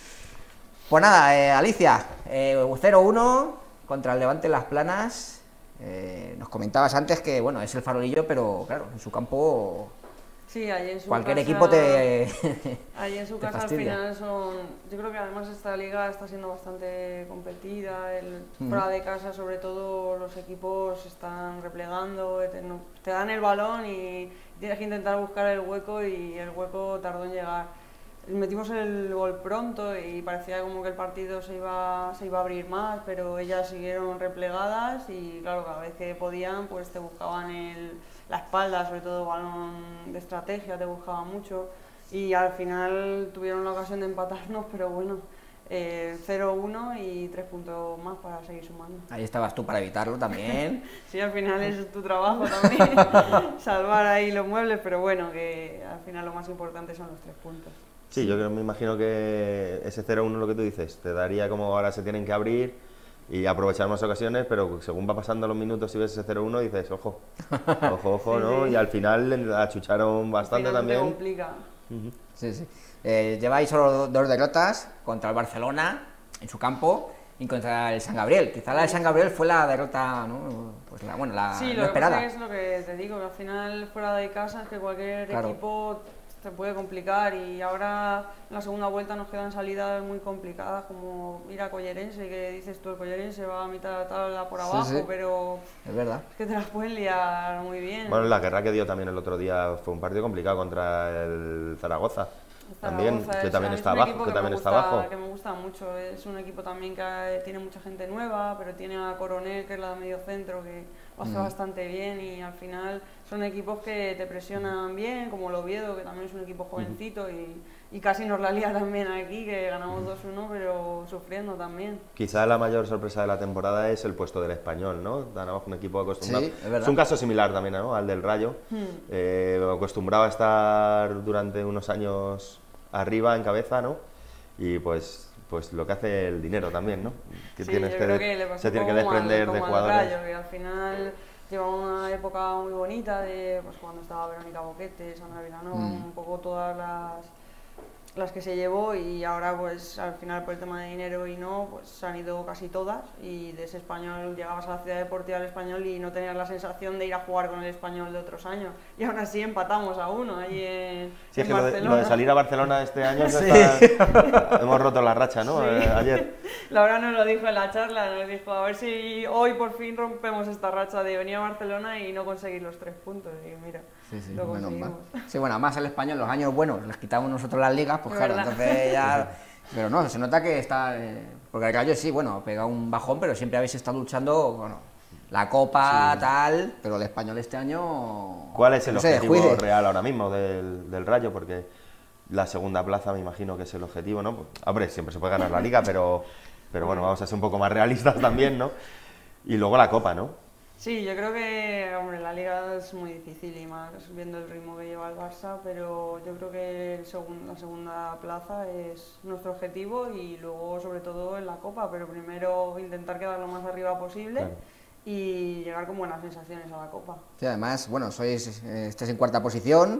Pues nada, eh, Alicia, eh, cero uno contra el Levante Las Planas. Eh, nos comentabas antes que, bueno, es el farolillo, pero claro, en su campo Sí, allí en su cualquier casa, equipo te... Allí en su te casa al fastidia. final son... Yo creo que además esta liga está siendo bastante competida. El, Ujú. Fuera de casa, sobre todo, los equipos se están replegando, te, no- te dan el balón y tienes que intentar buscar el hueco y el hueco tardó en llegar. Metimos el gol pronto y parecía como que el partido se iba, se iba a abrir más, pero ellas siguieron replegadas y claro, cada vez que podían pues te buscaban el, la espalda, sobre todo balón de estrategia, te buscaban mucho y al final tuvieron la ocasión de empatarnos, pero bueno, eh, cero uno y tres puntos más para seguir sumando. Ahí estabas tú para evitarlo también. Sí, al final es tu trabajo también, salvar ahí los muebles, pero bueno, que al final lo más importante son los tres puntos. Sí, yo creo, me imagino que ese cero uno, lo que tú dices, te daría como ahora se tienen que abrir y aprovechar más ocasiones, pero según va pasando los minutos y ves ese cero uno dices, ojo, ojo, ojo, Sí, ¿no? sí. Y al final le achucharon bastante Al final te también. complica. Ujú. Sí, sí. Eh, lleváis solo do- dos derrotas contra el Barcelona en su campo y contra el San Gabriel. Quizá la del San Gabriel fue la derrota, ¿no? Pues la, bueno, la Sí, no lo que pasa esperada. es lo que te digo, que al final fuera de casa es que cualquier Claro. equipo te puede complicar y ahora en la segunda vuelta nos quedan salidas muy complicadas como ir a Collerense, que dices tú, el Collerense va a mitad de la tabla por Sí, abajo, sí. pero Es verdad. es que te las pueden liar muy bien. Bueno, la guerra que dio también el otro día fue un partido complicado contra el Zaragoza. También, Zaragoza que es- también es está un abajo, equipo que me también está gusta- abajo. Que me gusta mucho, es un equipo también que eh, tiene mucha gente nueva, pero tiene a Coronel, que es la de medio centro, que lo hace Mm. bastante bien y al final son equipos que te presionan bien, como el Oviedo, que también es un equipo jovencito y, y casi nos la lía también aquí, que ganamos dos uno, pero sufriendo también. Quizá la mayor sorpresa de la temporada es el puesto del Español, ¿no? Dan abajo un equipo acostumbrado. Sí, es verdad. un caso similar también, ¿no? Al del Rayo. Hmm. Eh, acostumbrado a estar durante unos años arriba, en cabeza, ¿no? Y pues, pues lo que hace el dinero también, ¿no? Que Sí, tienes yo que creo de- que le pasó se tiene que como al- desprender de como al jugadores. Rayo, que al final lleva una época muy bonita de pues, cuando estaba Verónica Boquete, Sandra Vilanova, Mm. un poco todas las, las que se llevó y ahora pues al final por el tema de dinero y no, pues se han ido casi todas y de ese Español llegabas a la ciudad deportiva del Español y no tenías la sensación de ir a jugar con el Español de otros años y aún así empatamos a uno allí en, Sí, es en que lo de, Barcelona. lo de salir a Barcelona este año Sí. está- hemos roto la racha, ¿no? Sí. Eh, ayer. Laura nos lo dijo en la charla, nos dijo a ver si hoy por fin rompemos esta racha de venir a Barcelona y no conseguir los tres puntos. Y mira, Sí, sí, lo menos mal. conseguimos. Sí, bueno, además el español, los años buenos, les quitamos nosotros las ligas, pues Es claro, verdad. entonces ya... Pero no, se nota que está... eh, porque el Rayo sí, bueno, pega un bajón, pero siempre habéis estado luchando, bueno, la Copa, tal, pero el español este año... ¿Cuál es el no se objetivo descuide. real ahora mismo del, del Rayo? Porque la segunda plaza me imagino que es el objetivo, ¿no? Pues, hombre, siempre se puede ganar la liga, pero, pero bueno, vamos a ser un poco más realistas también, ¿no? Y luego la Copa, ¿no? Sí, yo creo que, hombre, la liga es muy difícil y más viendo el ritmo que lleva el Barça, pero yo creo que el segun- la segunda plaza es nuestro objetivo y luego sobre todo en la Copa, pero primero intentar quedar lo más arriba posible Claro. y llegar con buenas sensaciones a la Copa. Sí, además, bueno, sois, eh, estáis en cuarta posición,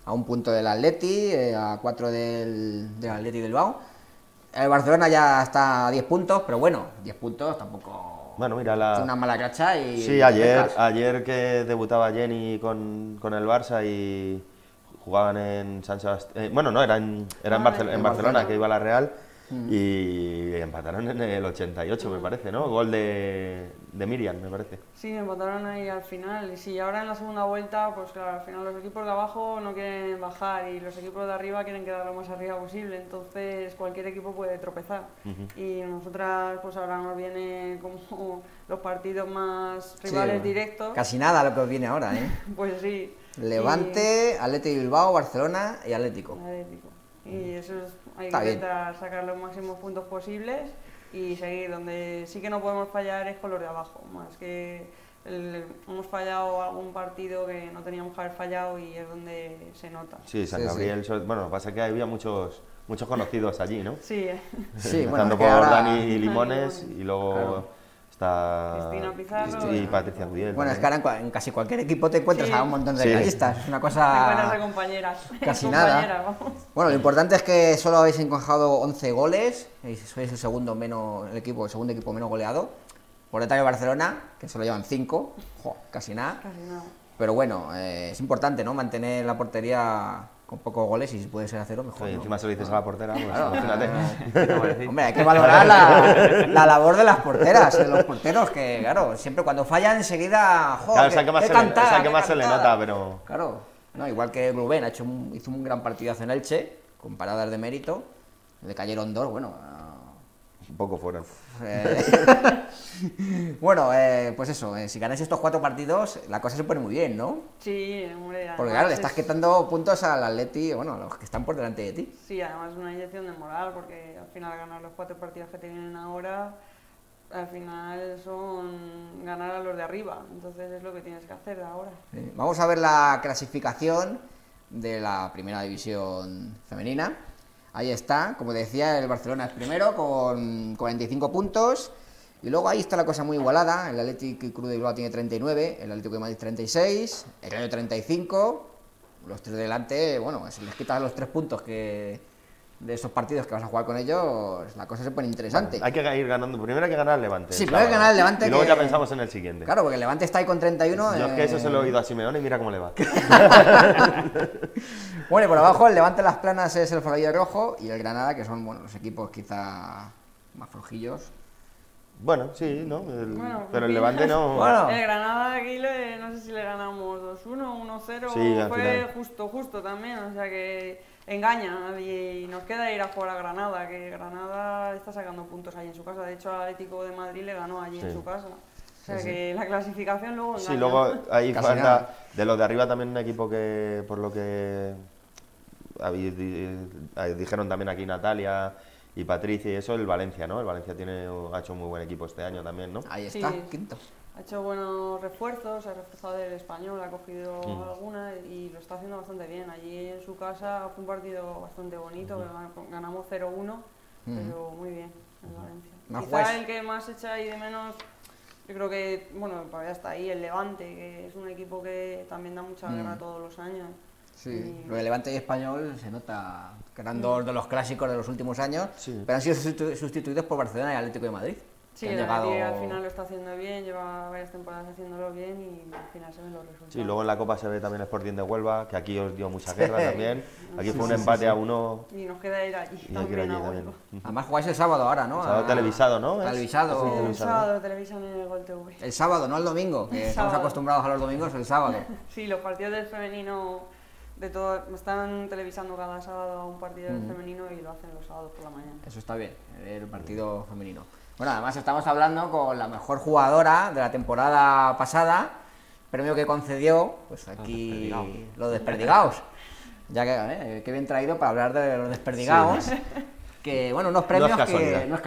a un punto del Atleti, eh, a cuatro del, del Atleti Bilbao. El Barcelona ya está a diez puntos, pero bueno, diez puntos tampoco Bueno, mira, la... es una mala racha y... Sí, ayer, ayer que debutaba Jenny con, con el Barça y jugaban en San Sebastián... Eh, bueno, no, era en, era en, Ah, Barcel- en en Barcelona, Barcelona. que iba a la Real, Mm. y empataron en el ochenta y ocho, me parece, ¿no? Gol de, de Miriam, me parece. Sí, me empataron ahí al final. Y sí, ahora en la segunda vuelta, pues claro, al final los equipos de abajo no quieren bajar y los equipos de arriba quieren quedar lo más arriba posible. Entonces cualquier equipo puede tropezar. Ujú. Y nosotras, pues ahora nos viene como los partidos más rivales Sí, directos. Casi nada lo que os viene ahora, ¿eh? Pues sí. Levante, Atleti Bilbao, Barcelona y Atlético. Y, Atlético. Y eso es, hay Está que bien. intentar sacar los máximos puntos posibles y seguir. Donde sí que no podemos fallar es con los de abajo. Más que el- hemos fallado algún partido que no teníamos que haber fallado y es donde se nota. Sí, San Sí, Gabriel, sobre- bueno, lo que pasa es que había muchos, muchos conocidos allí, ¿no? Sí, eh. Sí, bueno, Empezando es que por ahora- Dani Limones y luego Claro. está... Cristina Pizarro y y- Patricia Gudiel. Bueno, es que también. ahora en, cua- en casi cualquier equipo te encuentras Sí. a un montón de Sí. realistas. Es una Me encuentras de cosa... compañeras. Casi Compañeras, nada. vamos. Bueno, lo importante es que solo habéis encajado once goles. y Sois el segundo menos, el equipo, el segundo equipo menos goleado. Por detrás de Barcelona, que solo llevan cinco. Jo, casi nada. Casi nada. Pero bueno, eh, es importante, ¿no? Mantener la portería con pocos goles y si puede ser a cero, mejor. Sí, ¿no? encima se lo dices a la portera, pues Claro, imagínate. Hombre, hay que valorar la, la labor de las porteras, de los porteros, que claro, siempre cuando fallan enseguida, ¡jo! Claro, qué- esa que más, qué se, le, cantada, esa que qué más se le cantada! nota, pero... Claro, no, igual que Rubén ha hecho un- hizo un gran partidazo en Elche, con paradas de mérito, le cayeron dos, bueno... Un poco fueron. eh, bueno, eh, pues eso, eh, si ganáis estos cuatro partidos, la cosa se pone muy bien, ¿no? Sí, hombre. Porque además claro, le estás es- quitando puntos al Atleti, bueno, a los que están por delante de ti. Sí, además es una inyección de moral porque al final ganar los cuatro partidos que te vienen ahora, al final son ganar a los de arriba. Entonces es lo que tienes que hacer ahora. Sí. Vamos a ver la clasificación de la primera división femenina. Ahí está, como decía, el Barcelona es primero con cuarenta y cinco puntos. Y luego ahí está la cosa muy igualada. El Athletic Club de Bilbao tiene treinta y nueve, el Atlético de Madrid treinta y seis, el Rayo treinta y cinco. Los tres de delante, bueno, si les quitas los tres puntos que de esos partidos que vas a jugar con ellos, la cosa se pone interesante. Hay que ir ganando. Primero hay que ganar el Levante. Sí, el primero hay que sábado. ganar el Levante, Y luego que- ya pensamos en el siguiente. Claro, porque el Levante está ahí con treinta y uno. Yo es que eso eh, se lo he oído a Simeone y mira cómo le va. Bueno, y por abajo el Levante Las Planas es el Farolillo Rojo y el Granada, que son bueno, los equipos quizá más flojillos. Bueno, sí, ¿no? El- Bueno, pero el sí. Levante no... Bueno. El Granada aquí, le- no sé si le ganamos dos uno, uno cero, Sí, al fue final. justo, justo también, o sea que engaña y nos queda ir a jugar a Granada, que Granada está sacando puntos ahí en su casa, de hecho el Atlético de Madrid le ganó allí en Sí. su casa, o sea Sí, sí. que la clasificación luego engaña. Sí, luego ahí Casi falta... nada. De los de arriba también un equipo que, por lo que habéis di- eh, dijeron también aquí Natalia y Patricia y eso, el Valencia, ¿no? El Valencia tiene, ha hecho un muy buen equipo este año también, ¿no? Ahí está, Sí. quinto. Ha hecho buenos refuerzos, ha reforzado el español, ha cogido Mm. alguna y lo está haciendo bastante bien. Allí en su casa fue un partido bastante bonito, que gan- ganamos cero uno, pero muy bien en Valencia. Más Quizá jugáis- el que más echa ahí de menos, yo creo que, bueno, todavía está ahí, el Levante, que es un equipo que también da mucha guerra Mm. todos los años. Sí, Y- lo de Levante y Español se nota que eran dos de los clásicos de los últimos años, Sí. pero han sido sustitu- sustituidos por Barcelona y Atlético de Madrid. Sí, que han el llegado... Atleti al final lo está haciendo bien, lleva varias temporadas haciéndolo bien y al final se ven los resultados. Sí, luego en la Copa se ve también el Sporting de Huelva, que aquí os dio mucha guerra también. Aquí Sí, fue un sí, empate a uno Y nos queda ir allí y hay que ir también allí a también. Huelva. Además jugáis el sábado ahora, ¿no? Sábado A- televisado, ¿no? ¿Es? Televisado. Sí, El televisado. sábado televisan en el Gol T V. El sábado, no el domingo, que estamos Sábado. acostumbrados a los domingos, el sábado. Sí, los partidos del femenino de todo están televisando cada sábado un partido del femenino y lo hacen los sábados por la mañana. Eso está bien, el partido femenino. Bueno, además estamos hablando con la mejor jugadora de la temporada pasada, premio que concedió, pues aquí desperdigados. los desperdigados. Ya que, eh, qué bien traído para hablar de los desperdigados. Que, bueno, unos premios casualidad. que... No es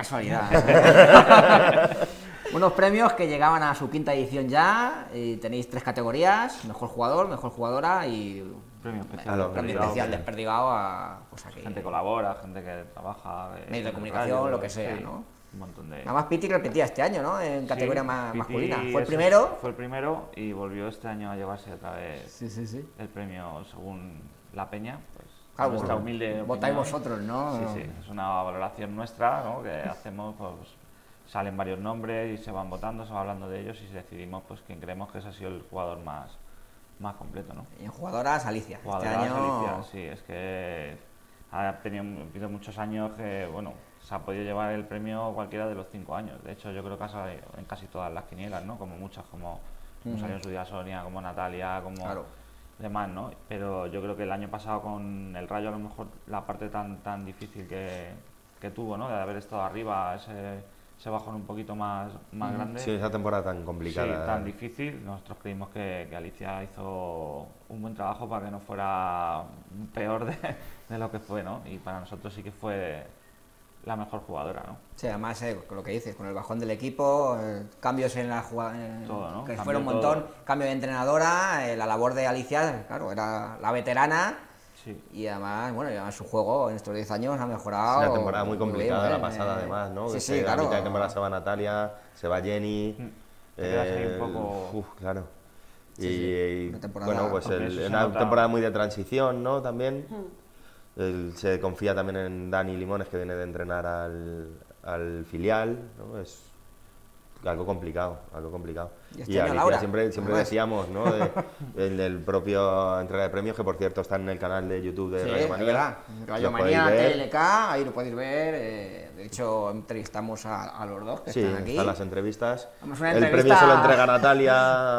casualidad. Unos premios que llegaban a su quinta edición ya, y tenéis tres categorías, mejor jugador, mejor jugadora y... Premio especial. A los Premio desperdigados, especial sí. desperdigado a... Pues aquí. Gente colabora, gente que trabaja. eh, Medios de en comunicación, radio, lo que sea, sí, ¿no? Un montón de. Además Piti repetía este año, ¿no? En categoría Sí, ma- Piti, masculina. Fue el eso, primero. Fue el primero y volvió este año a llevarse otra vez Sí, sí, sí. el premio según la peña, pues Claro, nuestra bueno, humilde votáis opinión. vosotros, ¿no? Sí, sí, es una valoración nuestra, ¿no? Que hacemos, pues salen varios nombres y se van votando, se va hablando de ellos y decidimos pues quién creemos que ese ha sido el jugador más, más completo, ¿no? Y en jugadoras, Alicia. Jugadoras, este año... Alicia, sí, es que ha tenido, habido muchos años que, bueno, se ha podido llevar el premio cualquiera de los cinco años. De hecho, yo creo que ha salido en casi todas las quinielas, ¿no? Como muchas, como, como Ujú. salió en su día Sonia, como Natalia, como Claro. demás, ¿no? Pero yo creo que el año pasado con el Rayo, a lo mejor la parte tan tan difícil que, que tuvo, ¿no? De haber estado arriba, ese, ese bajón un poquito más, más grande. Sí, esa temporada tan complicada. Sí, tan difícil. Nosotros creímos que, que Alicia hizo un buen trabajo para que no fuera peor de, de lo que fue, ¿no? Y para nosotros sí que fue la mejor jugadora, ¿no? Sí, además, eh, con lo que dices, con el bajón del equipo, eh, cambios en la jugada, Todo, ¿no? que Cambió fueron un montón, todo. cambio de entrenadora, eh, la labor de Alicia, claro, era la veterana Sí. y además, bueno, y además su juego en estos diez años ha mejorado. Es una temporada muy complicada bien, la eh, pasada, además, ¿no? Sí, Que sí, se- claro. A mitad de temporada se va Natalia, se va Jenny. Mm. Te quedas ahí un poco- uf, claro. Sí, y, sí, y, una temporada- bueno, pues Porque el- eso se una nota. temporada muy de transición, ¿no? También. Hmm. El- se confía también en Dani Limones, que viene de entrenar al, al filial, ¿no? Es algo complicado, algo complicado. Y este Y año Alicia Laura, siempre, siempre además. decíamos, ¿no? De- el, del propio entrega de premios, que por cierto está en el canal de YouTube de Sí, Rayo es Manía. verdad. Rayo Lo podéis Manía, ver. T L K, ahí lo podéis ver. eh, de hecho, entrevistamos a, a los dos que Sí, están aquí. están las entrevistas. Vamos a una El entrevista- premio se lo entrega Natalia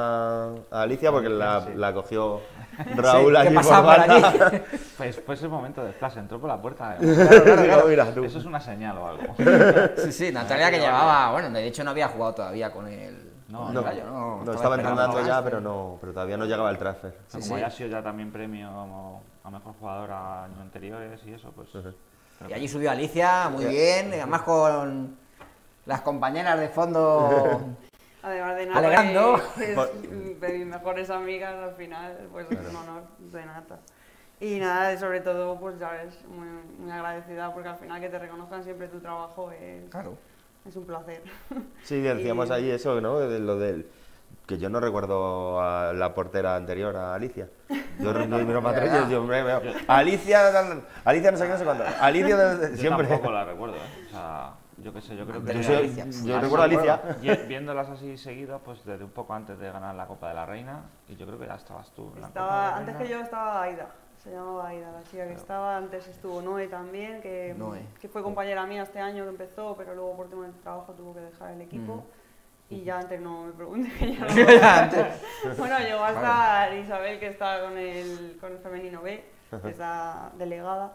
a Alicia porque la, Sí. la cogió Raúl Sí, allí ¿qué por pasaba por banda. allí? Pues fue ese momento de flash, entró por la puerta. Digo, mira tú. Eso es una señal o algo. Sí, sí, Natalia que llevaba, bueno, de hecho no había jugado todavía con el, No, con el No, Rayo, no, no, estaba esperando entrenando más, ya, sí. pero no, pero todavía no llegaba el transfer. Sí, Como sí. ya ha sido ya también premio como a mejor jugadora años anteriores y eso, pues. creo Y que- allí subió Alicia, muy bien, y además con las compañeras de fondo. Además de nada, Alegrando. que es de mis mejores amigas, al final, pues es un honor de nata. Y nada, sobre todo, pues ya ves, muy, muy agradecida, porque al final que te reconozcan siempre tu trabajo es, Claro. es un placer. Sí, decíamos Y- ahí eso, ¿no? De lo del... Que yo no recuerdo a la portera anterior, a Alicia. Yo re- miro para atrás y yo siempre veo... Alicia, Alicia no sé qué, no sé cuándo. Alicia de- Yo siempre... tampoco la recuerdo, ¿eh? O sea, yo qué sé, yo creo que. Yo sé- Alicia. yo Ah, recuerdo a sí, Alicia. Y- Viéndolas así seguidas, pues desde un poco antes de ganar la Copa de la Reina, y yo creo que ya estabas tú en la Copa de Estaba, la antes Reina. que yo estaba Aida, se llamaba Aida, la chica que estaba, antes estuvo Noé también, que, Noé. que fue compañera mía este año que empezó, pero luego por tema de trabajo tuvo que dejar el equipo. Y ya antes no me pregunte que ya no. Ya antes. Bueno, llegó a estar Isabel, que está con el, con el femenino B, que está delegada.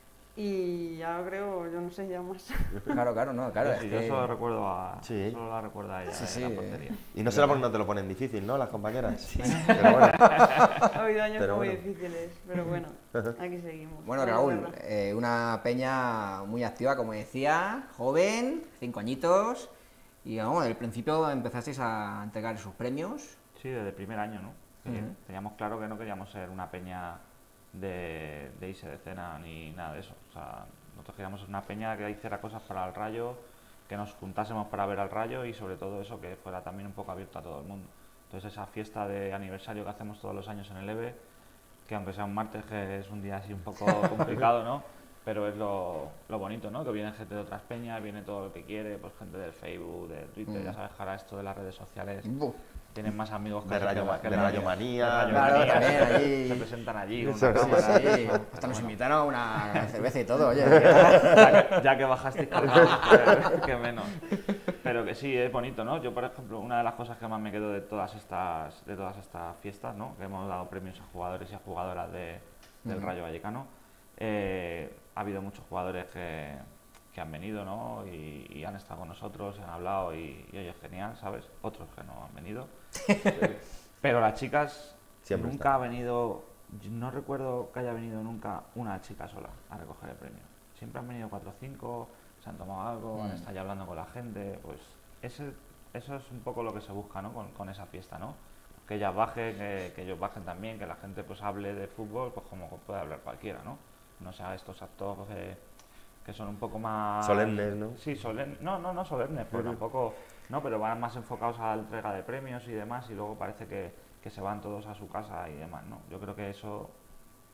Y ya creo, yo no sé, ya más. Claro, claro, no, claro. Yo es sí, que- yo solo recuerdo a. Sí. Solo la recuerdo a ella, Sí, de sí, la eh. portería. Y no será porque no te lo ponen difícil, ¿no? Las compañeras. Pero bueno. Ha habido años Pero muy bueno. difíciles, pero bueno, aquí seguimos. Bueno, Bueno, Raúl, verdad. eh, una peña muy activa, como decía, joven, cinco añitos, y bueno, desde el principio empezasteis a entregar esos premios. Sí, desde el primer año, ¿no? Que Ujú. Teníamos claro que no queríamos ser una peña de, de irse de cena ni nada de eso. O sea, nosotros queríamos ser una peña que hiciera cosas para el Rayo, que nos juntásemos para ver al Rayo y sobre todo eso, que fuera también un poco abierto a todo el mundo. Entonces esa fiesta de aniversario que hacemos todos los años en el EVE, que aunque sea un martes, que es un día así un poco complicado, ¿no? Pero es lo, lo bonito, ¿no? Que viene gente de otras peñas, viene todo el que quiere, pues gente del Facebook, de Twitter, Mm. ya sabes, ahora esto de las redes sociales, Buf. tienen más amigos que De Rayo que- Ma- que de la- Rayo Manía. de Rayo Claro, Manía, también se- allí. Se presentan allí, Eso una sí, cámara, Sí, eso, hasta nos bueno, invitaron a una cerveza y todo, oye. ya, que- ya que bajasteis cargados, que, que menos. Pero que sí, es bonito, ¿no? Yo, por ejemplo, una de las cosas que más me quedo de todas estas, de todas estas fiestas, ¿no? Que hemos dado premios a jugadores y a jugadoras de, del Ujú. Rayo Vallecano, eh, ha habido muchos jugadores que, que han venido, ¿no? Y, y han estado con nosotros, han hablado y, y oye, es genial, ¿sabes? Otros que no han venido. Pero las chicas, Siempre nunca están. ha venido, yo no recuerdo que haya venido nunca una chica sola a recoger el premio. Siempre han venido cuatro o cinco, se han tomado algo, han Mm. estado ya hablando con la gente, pues ese, eso es un poco lo que se busca, ¿no? Con, con esa fiesta, ¿no? Que ellas bajen, que, que ellos bajen también, que la gente pues hable de fútbol, pues como puede hablar cualquiera, ¿no? No sea estos actos eh, que son un poco más... Solemnes, ¿no? Sí, solemnes, no, no, no solemnes, pero tampoco, no, pero van más enfocados a la entrega de premios y demás y luego parece que, que se van todos a su casa y demás, ¿no? Yo creo que eso,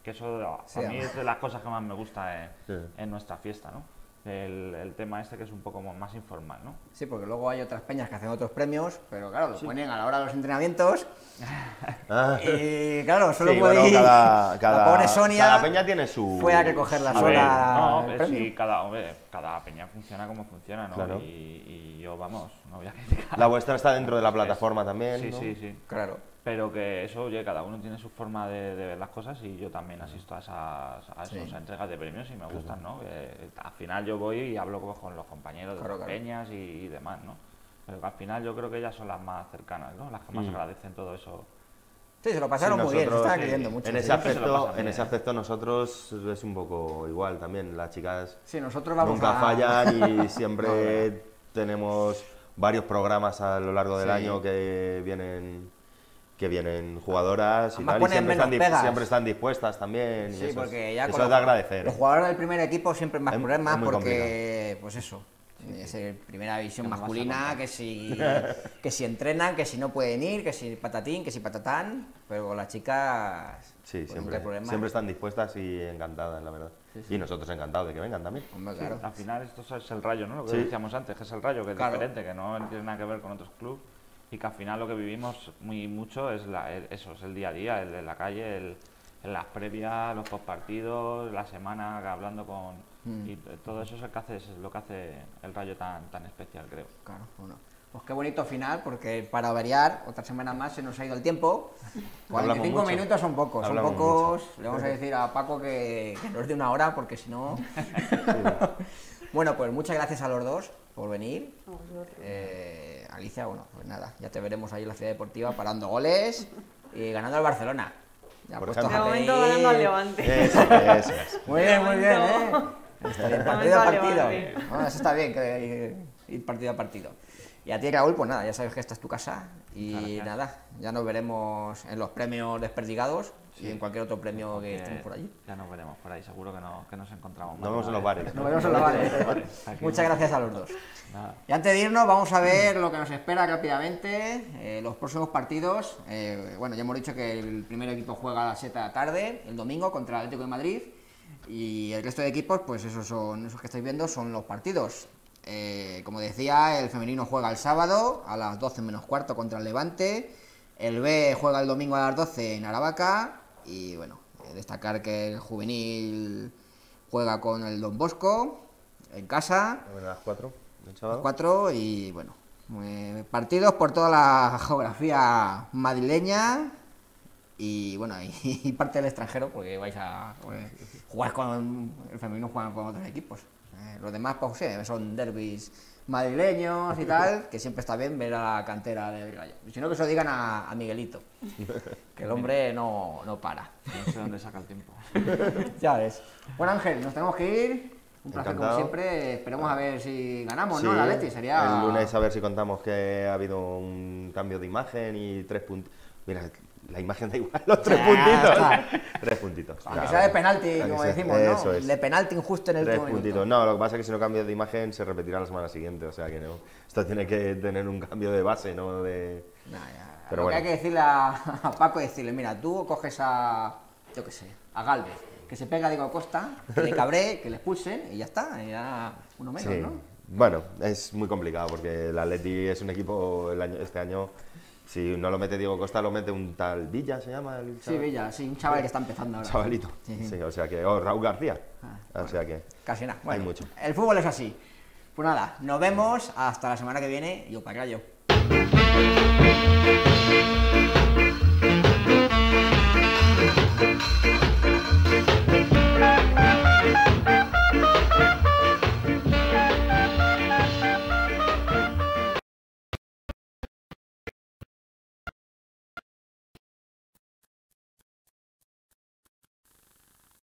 que eso Sí, a mí hombre. es de las cosas que más me gusta en, Sí. en nuestra fiesta, ¿no? El, el tema este que es un poco más informal, ¿no? Sí, porque luego hay otras peñas que hacen otros premios, pero claro, lo ponen a la hora de los entrenamientos Ah. y claro, solo Sí, puede bueno, ir cada, cada, la pobre Sonia cada peña tiene su... fue a recogerla A sola ver, el no, eh, premio. sí, cada, hombre, cada peña funciona como funciona, ¿no? Claro. Y, y yo, vamos, no voy a criticar. La vuestra está dentro de la plataforma también, Sí, ¿no? sí, sí. Claro. Pero que eso, oye, cada uno tiene su forma de, de ver las cosas y yo también asisto a esas, a Sí. esas entregas de premios y me gustan, ¿no? Que al final yo voy y hablo con, con los compañeros de Claro, las claro. peñas y, y demás, ¿no? Pero que al final yo creo que ellas son las más cercanas, ¿no? Las que más Mm. agradecen todo eso. Sí, se lo pasaron Sí, muy bien, se nosotros, estaban sí, creyendo mucho. En sí. ese, Siempre se lo aspecto, pasan en bien. ese aspecto nosotros es un poco igual también, las chicas Sí, nosotros vamos nunca a... fallan y siempre No, verdad. tenemos varios programas a lo largo del Sí. año que vienen que vienen jugadoras y Además tal, y ponen siempre están, menos dis- pegas. siempre están dispuestas también. y Sí, eso porque es, ya eso con es de los- agradecer. Los jugadores del primer equipo siempre más Es- problemas es muy porque, pues eso, es el primera división ¿Qué nos vas a masculina, contar? que si, que si entrenan, que si no pueden ir, que si patatín, que si patatán, pero con las chicas Sí, pues nunca siempre, hay problema. siempre están dispuestas y encantadas, la verdad. Sí, sí. Y nosotros encantados de que vengan también. Hombre, Sí, claro. al final esto es el Rayo, ¿no? Lo que Sí. decíamos antes, que es el Rayo, que es Claro. diferente, que no tiene nada que ver con otros clubes y que al final lo que vivimos muy mucho es la, el- eso, es el día a día, el de la calle, el, en las previas, los postpartidos, la semana hablando con... Mm. Y t- todo eso es, el que hace, es lo que hace el Rayo tan, tan especial, creo. Claro, bueno. Pues qué bonito final, porque para variar, otra semana más se nos ha ido el tiempo. cuarenta y cinco mucho. minutos son pocos, son Hablamos pocos. Le vamos a decir a Paco que, que nos dé una hora, porque si no... Bueno, pues muchas gracias a los dos por venir. A vosotros. Eh, Alicia, bueno, pues nada, ya te veremos ahí en la Ciudad Deportiva parando goles y ganando al Barcelona. Ya Por puestos De ejemplo. a momento pedir- ganando al Levante. Eso, eso es. Muy bien, muy bien, ¿eh? momento- Está bien, de partido a momento al partido. Levante. Bueno, eso está bien, que ir partido a partido. Y a ti, Raúl, pues nada, ya sabes que esta es tu casa y Gracias. nada, ya nos veremos en los premios desperdigados y Sí. en cualquier otro premio que Que estemos por allí. Ya nos veremos por ahí, seguro que, no, que nos encontramos. Nos vemos en los bares. Nos vemos en los bares. Aquí. Muchas gracias a los dos. Nada. Y antes de irnos, vamos a ver lo que nos espera rápidamente, eh, los próximos partidos. Eh, bueno, ya hemos dicho que el primer equipo juega a las siete de la tarde, el domingo, contra el Atlético de Madrid. Y el resto de equipos, pues esos son esos que estáis viendo, son los partidos. Eh, como decía, el femenino juega el sábado a las doce menos cuarto contra el Levante. El B juega el domingo a las doce en Aravaca. Y bueno, eh, destacar que el juvenil juega con el Don Bosco en casa. A las cuatro del sábado. Cuatro y bueno, eh, partidos por toda la geografía madrileña y bueno, y, y parte del extranjero porque vais a pues, jugar con el femenino, juegan con otros equipos. Eh, los demás, pues sí, son derbis madrileños y tal, que siempre está bien ver a la cantera del Rayo. Y si no, que se lo digan a, a Miguelito, que el hombre no, no para. No sé dónde saca el tiempo. Ya ves. Bueno, Ángel, nos tenemos que ir. Un placer como Encantado. siempre. Esperemos a ver si ganamos, Sí, ¿no? La Leti sería. El lunes a ver si contamos que ha habido un cambio de imagen y tres puntos. Mira, la imagen da igual, los tres Ya puntitos. está. Tres puntitos. Aunque Ya, sea de vale. penalti, Aunque como sea- decimos, Eso ¿no? es. De penalti injusto en el Tres último puntitos. minuto. No, lo que pasa es que si no cambias de imagen se repetirá la semana siguiente, o sea que no. Esto tiene que tener un cambio de base, no de. Nah, ya. Pero Lo bueno. que hay que decirle a, a Paco es decirle, mira, tú coges a, yo qué sé, a Galvez, que se pega a Diego Costa, que le cabré, que le expulsen y ya está, y ya uno menos, Sí. ¿no? Bueno, es muy complicado porque el Atleti es un equipo el año, este año. Si no lo mete Diego Costa, lo mete un tal Villa, se llama el Sí, chaval? Villa, sí, un chaval que está empezando ahora. Chavalito. Sí. Sí, o sea que. O Raúl García. Ah, o sea que. Casi nada. Bueno, mucho. el fútbol es así. Pues nada, nos vemos hasta la semana que viene y Opa Rayo.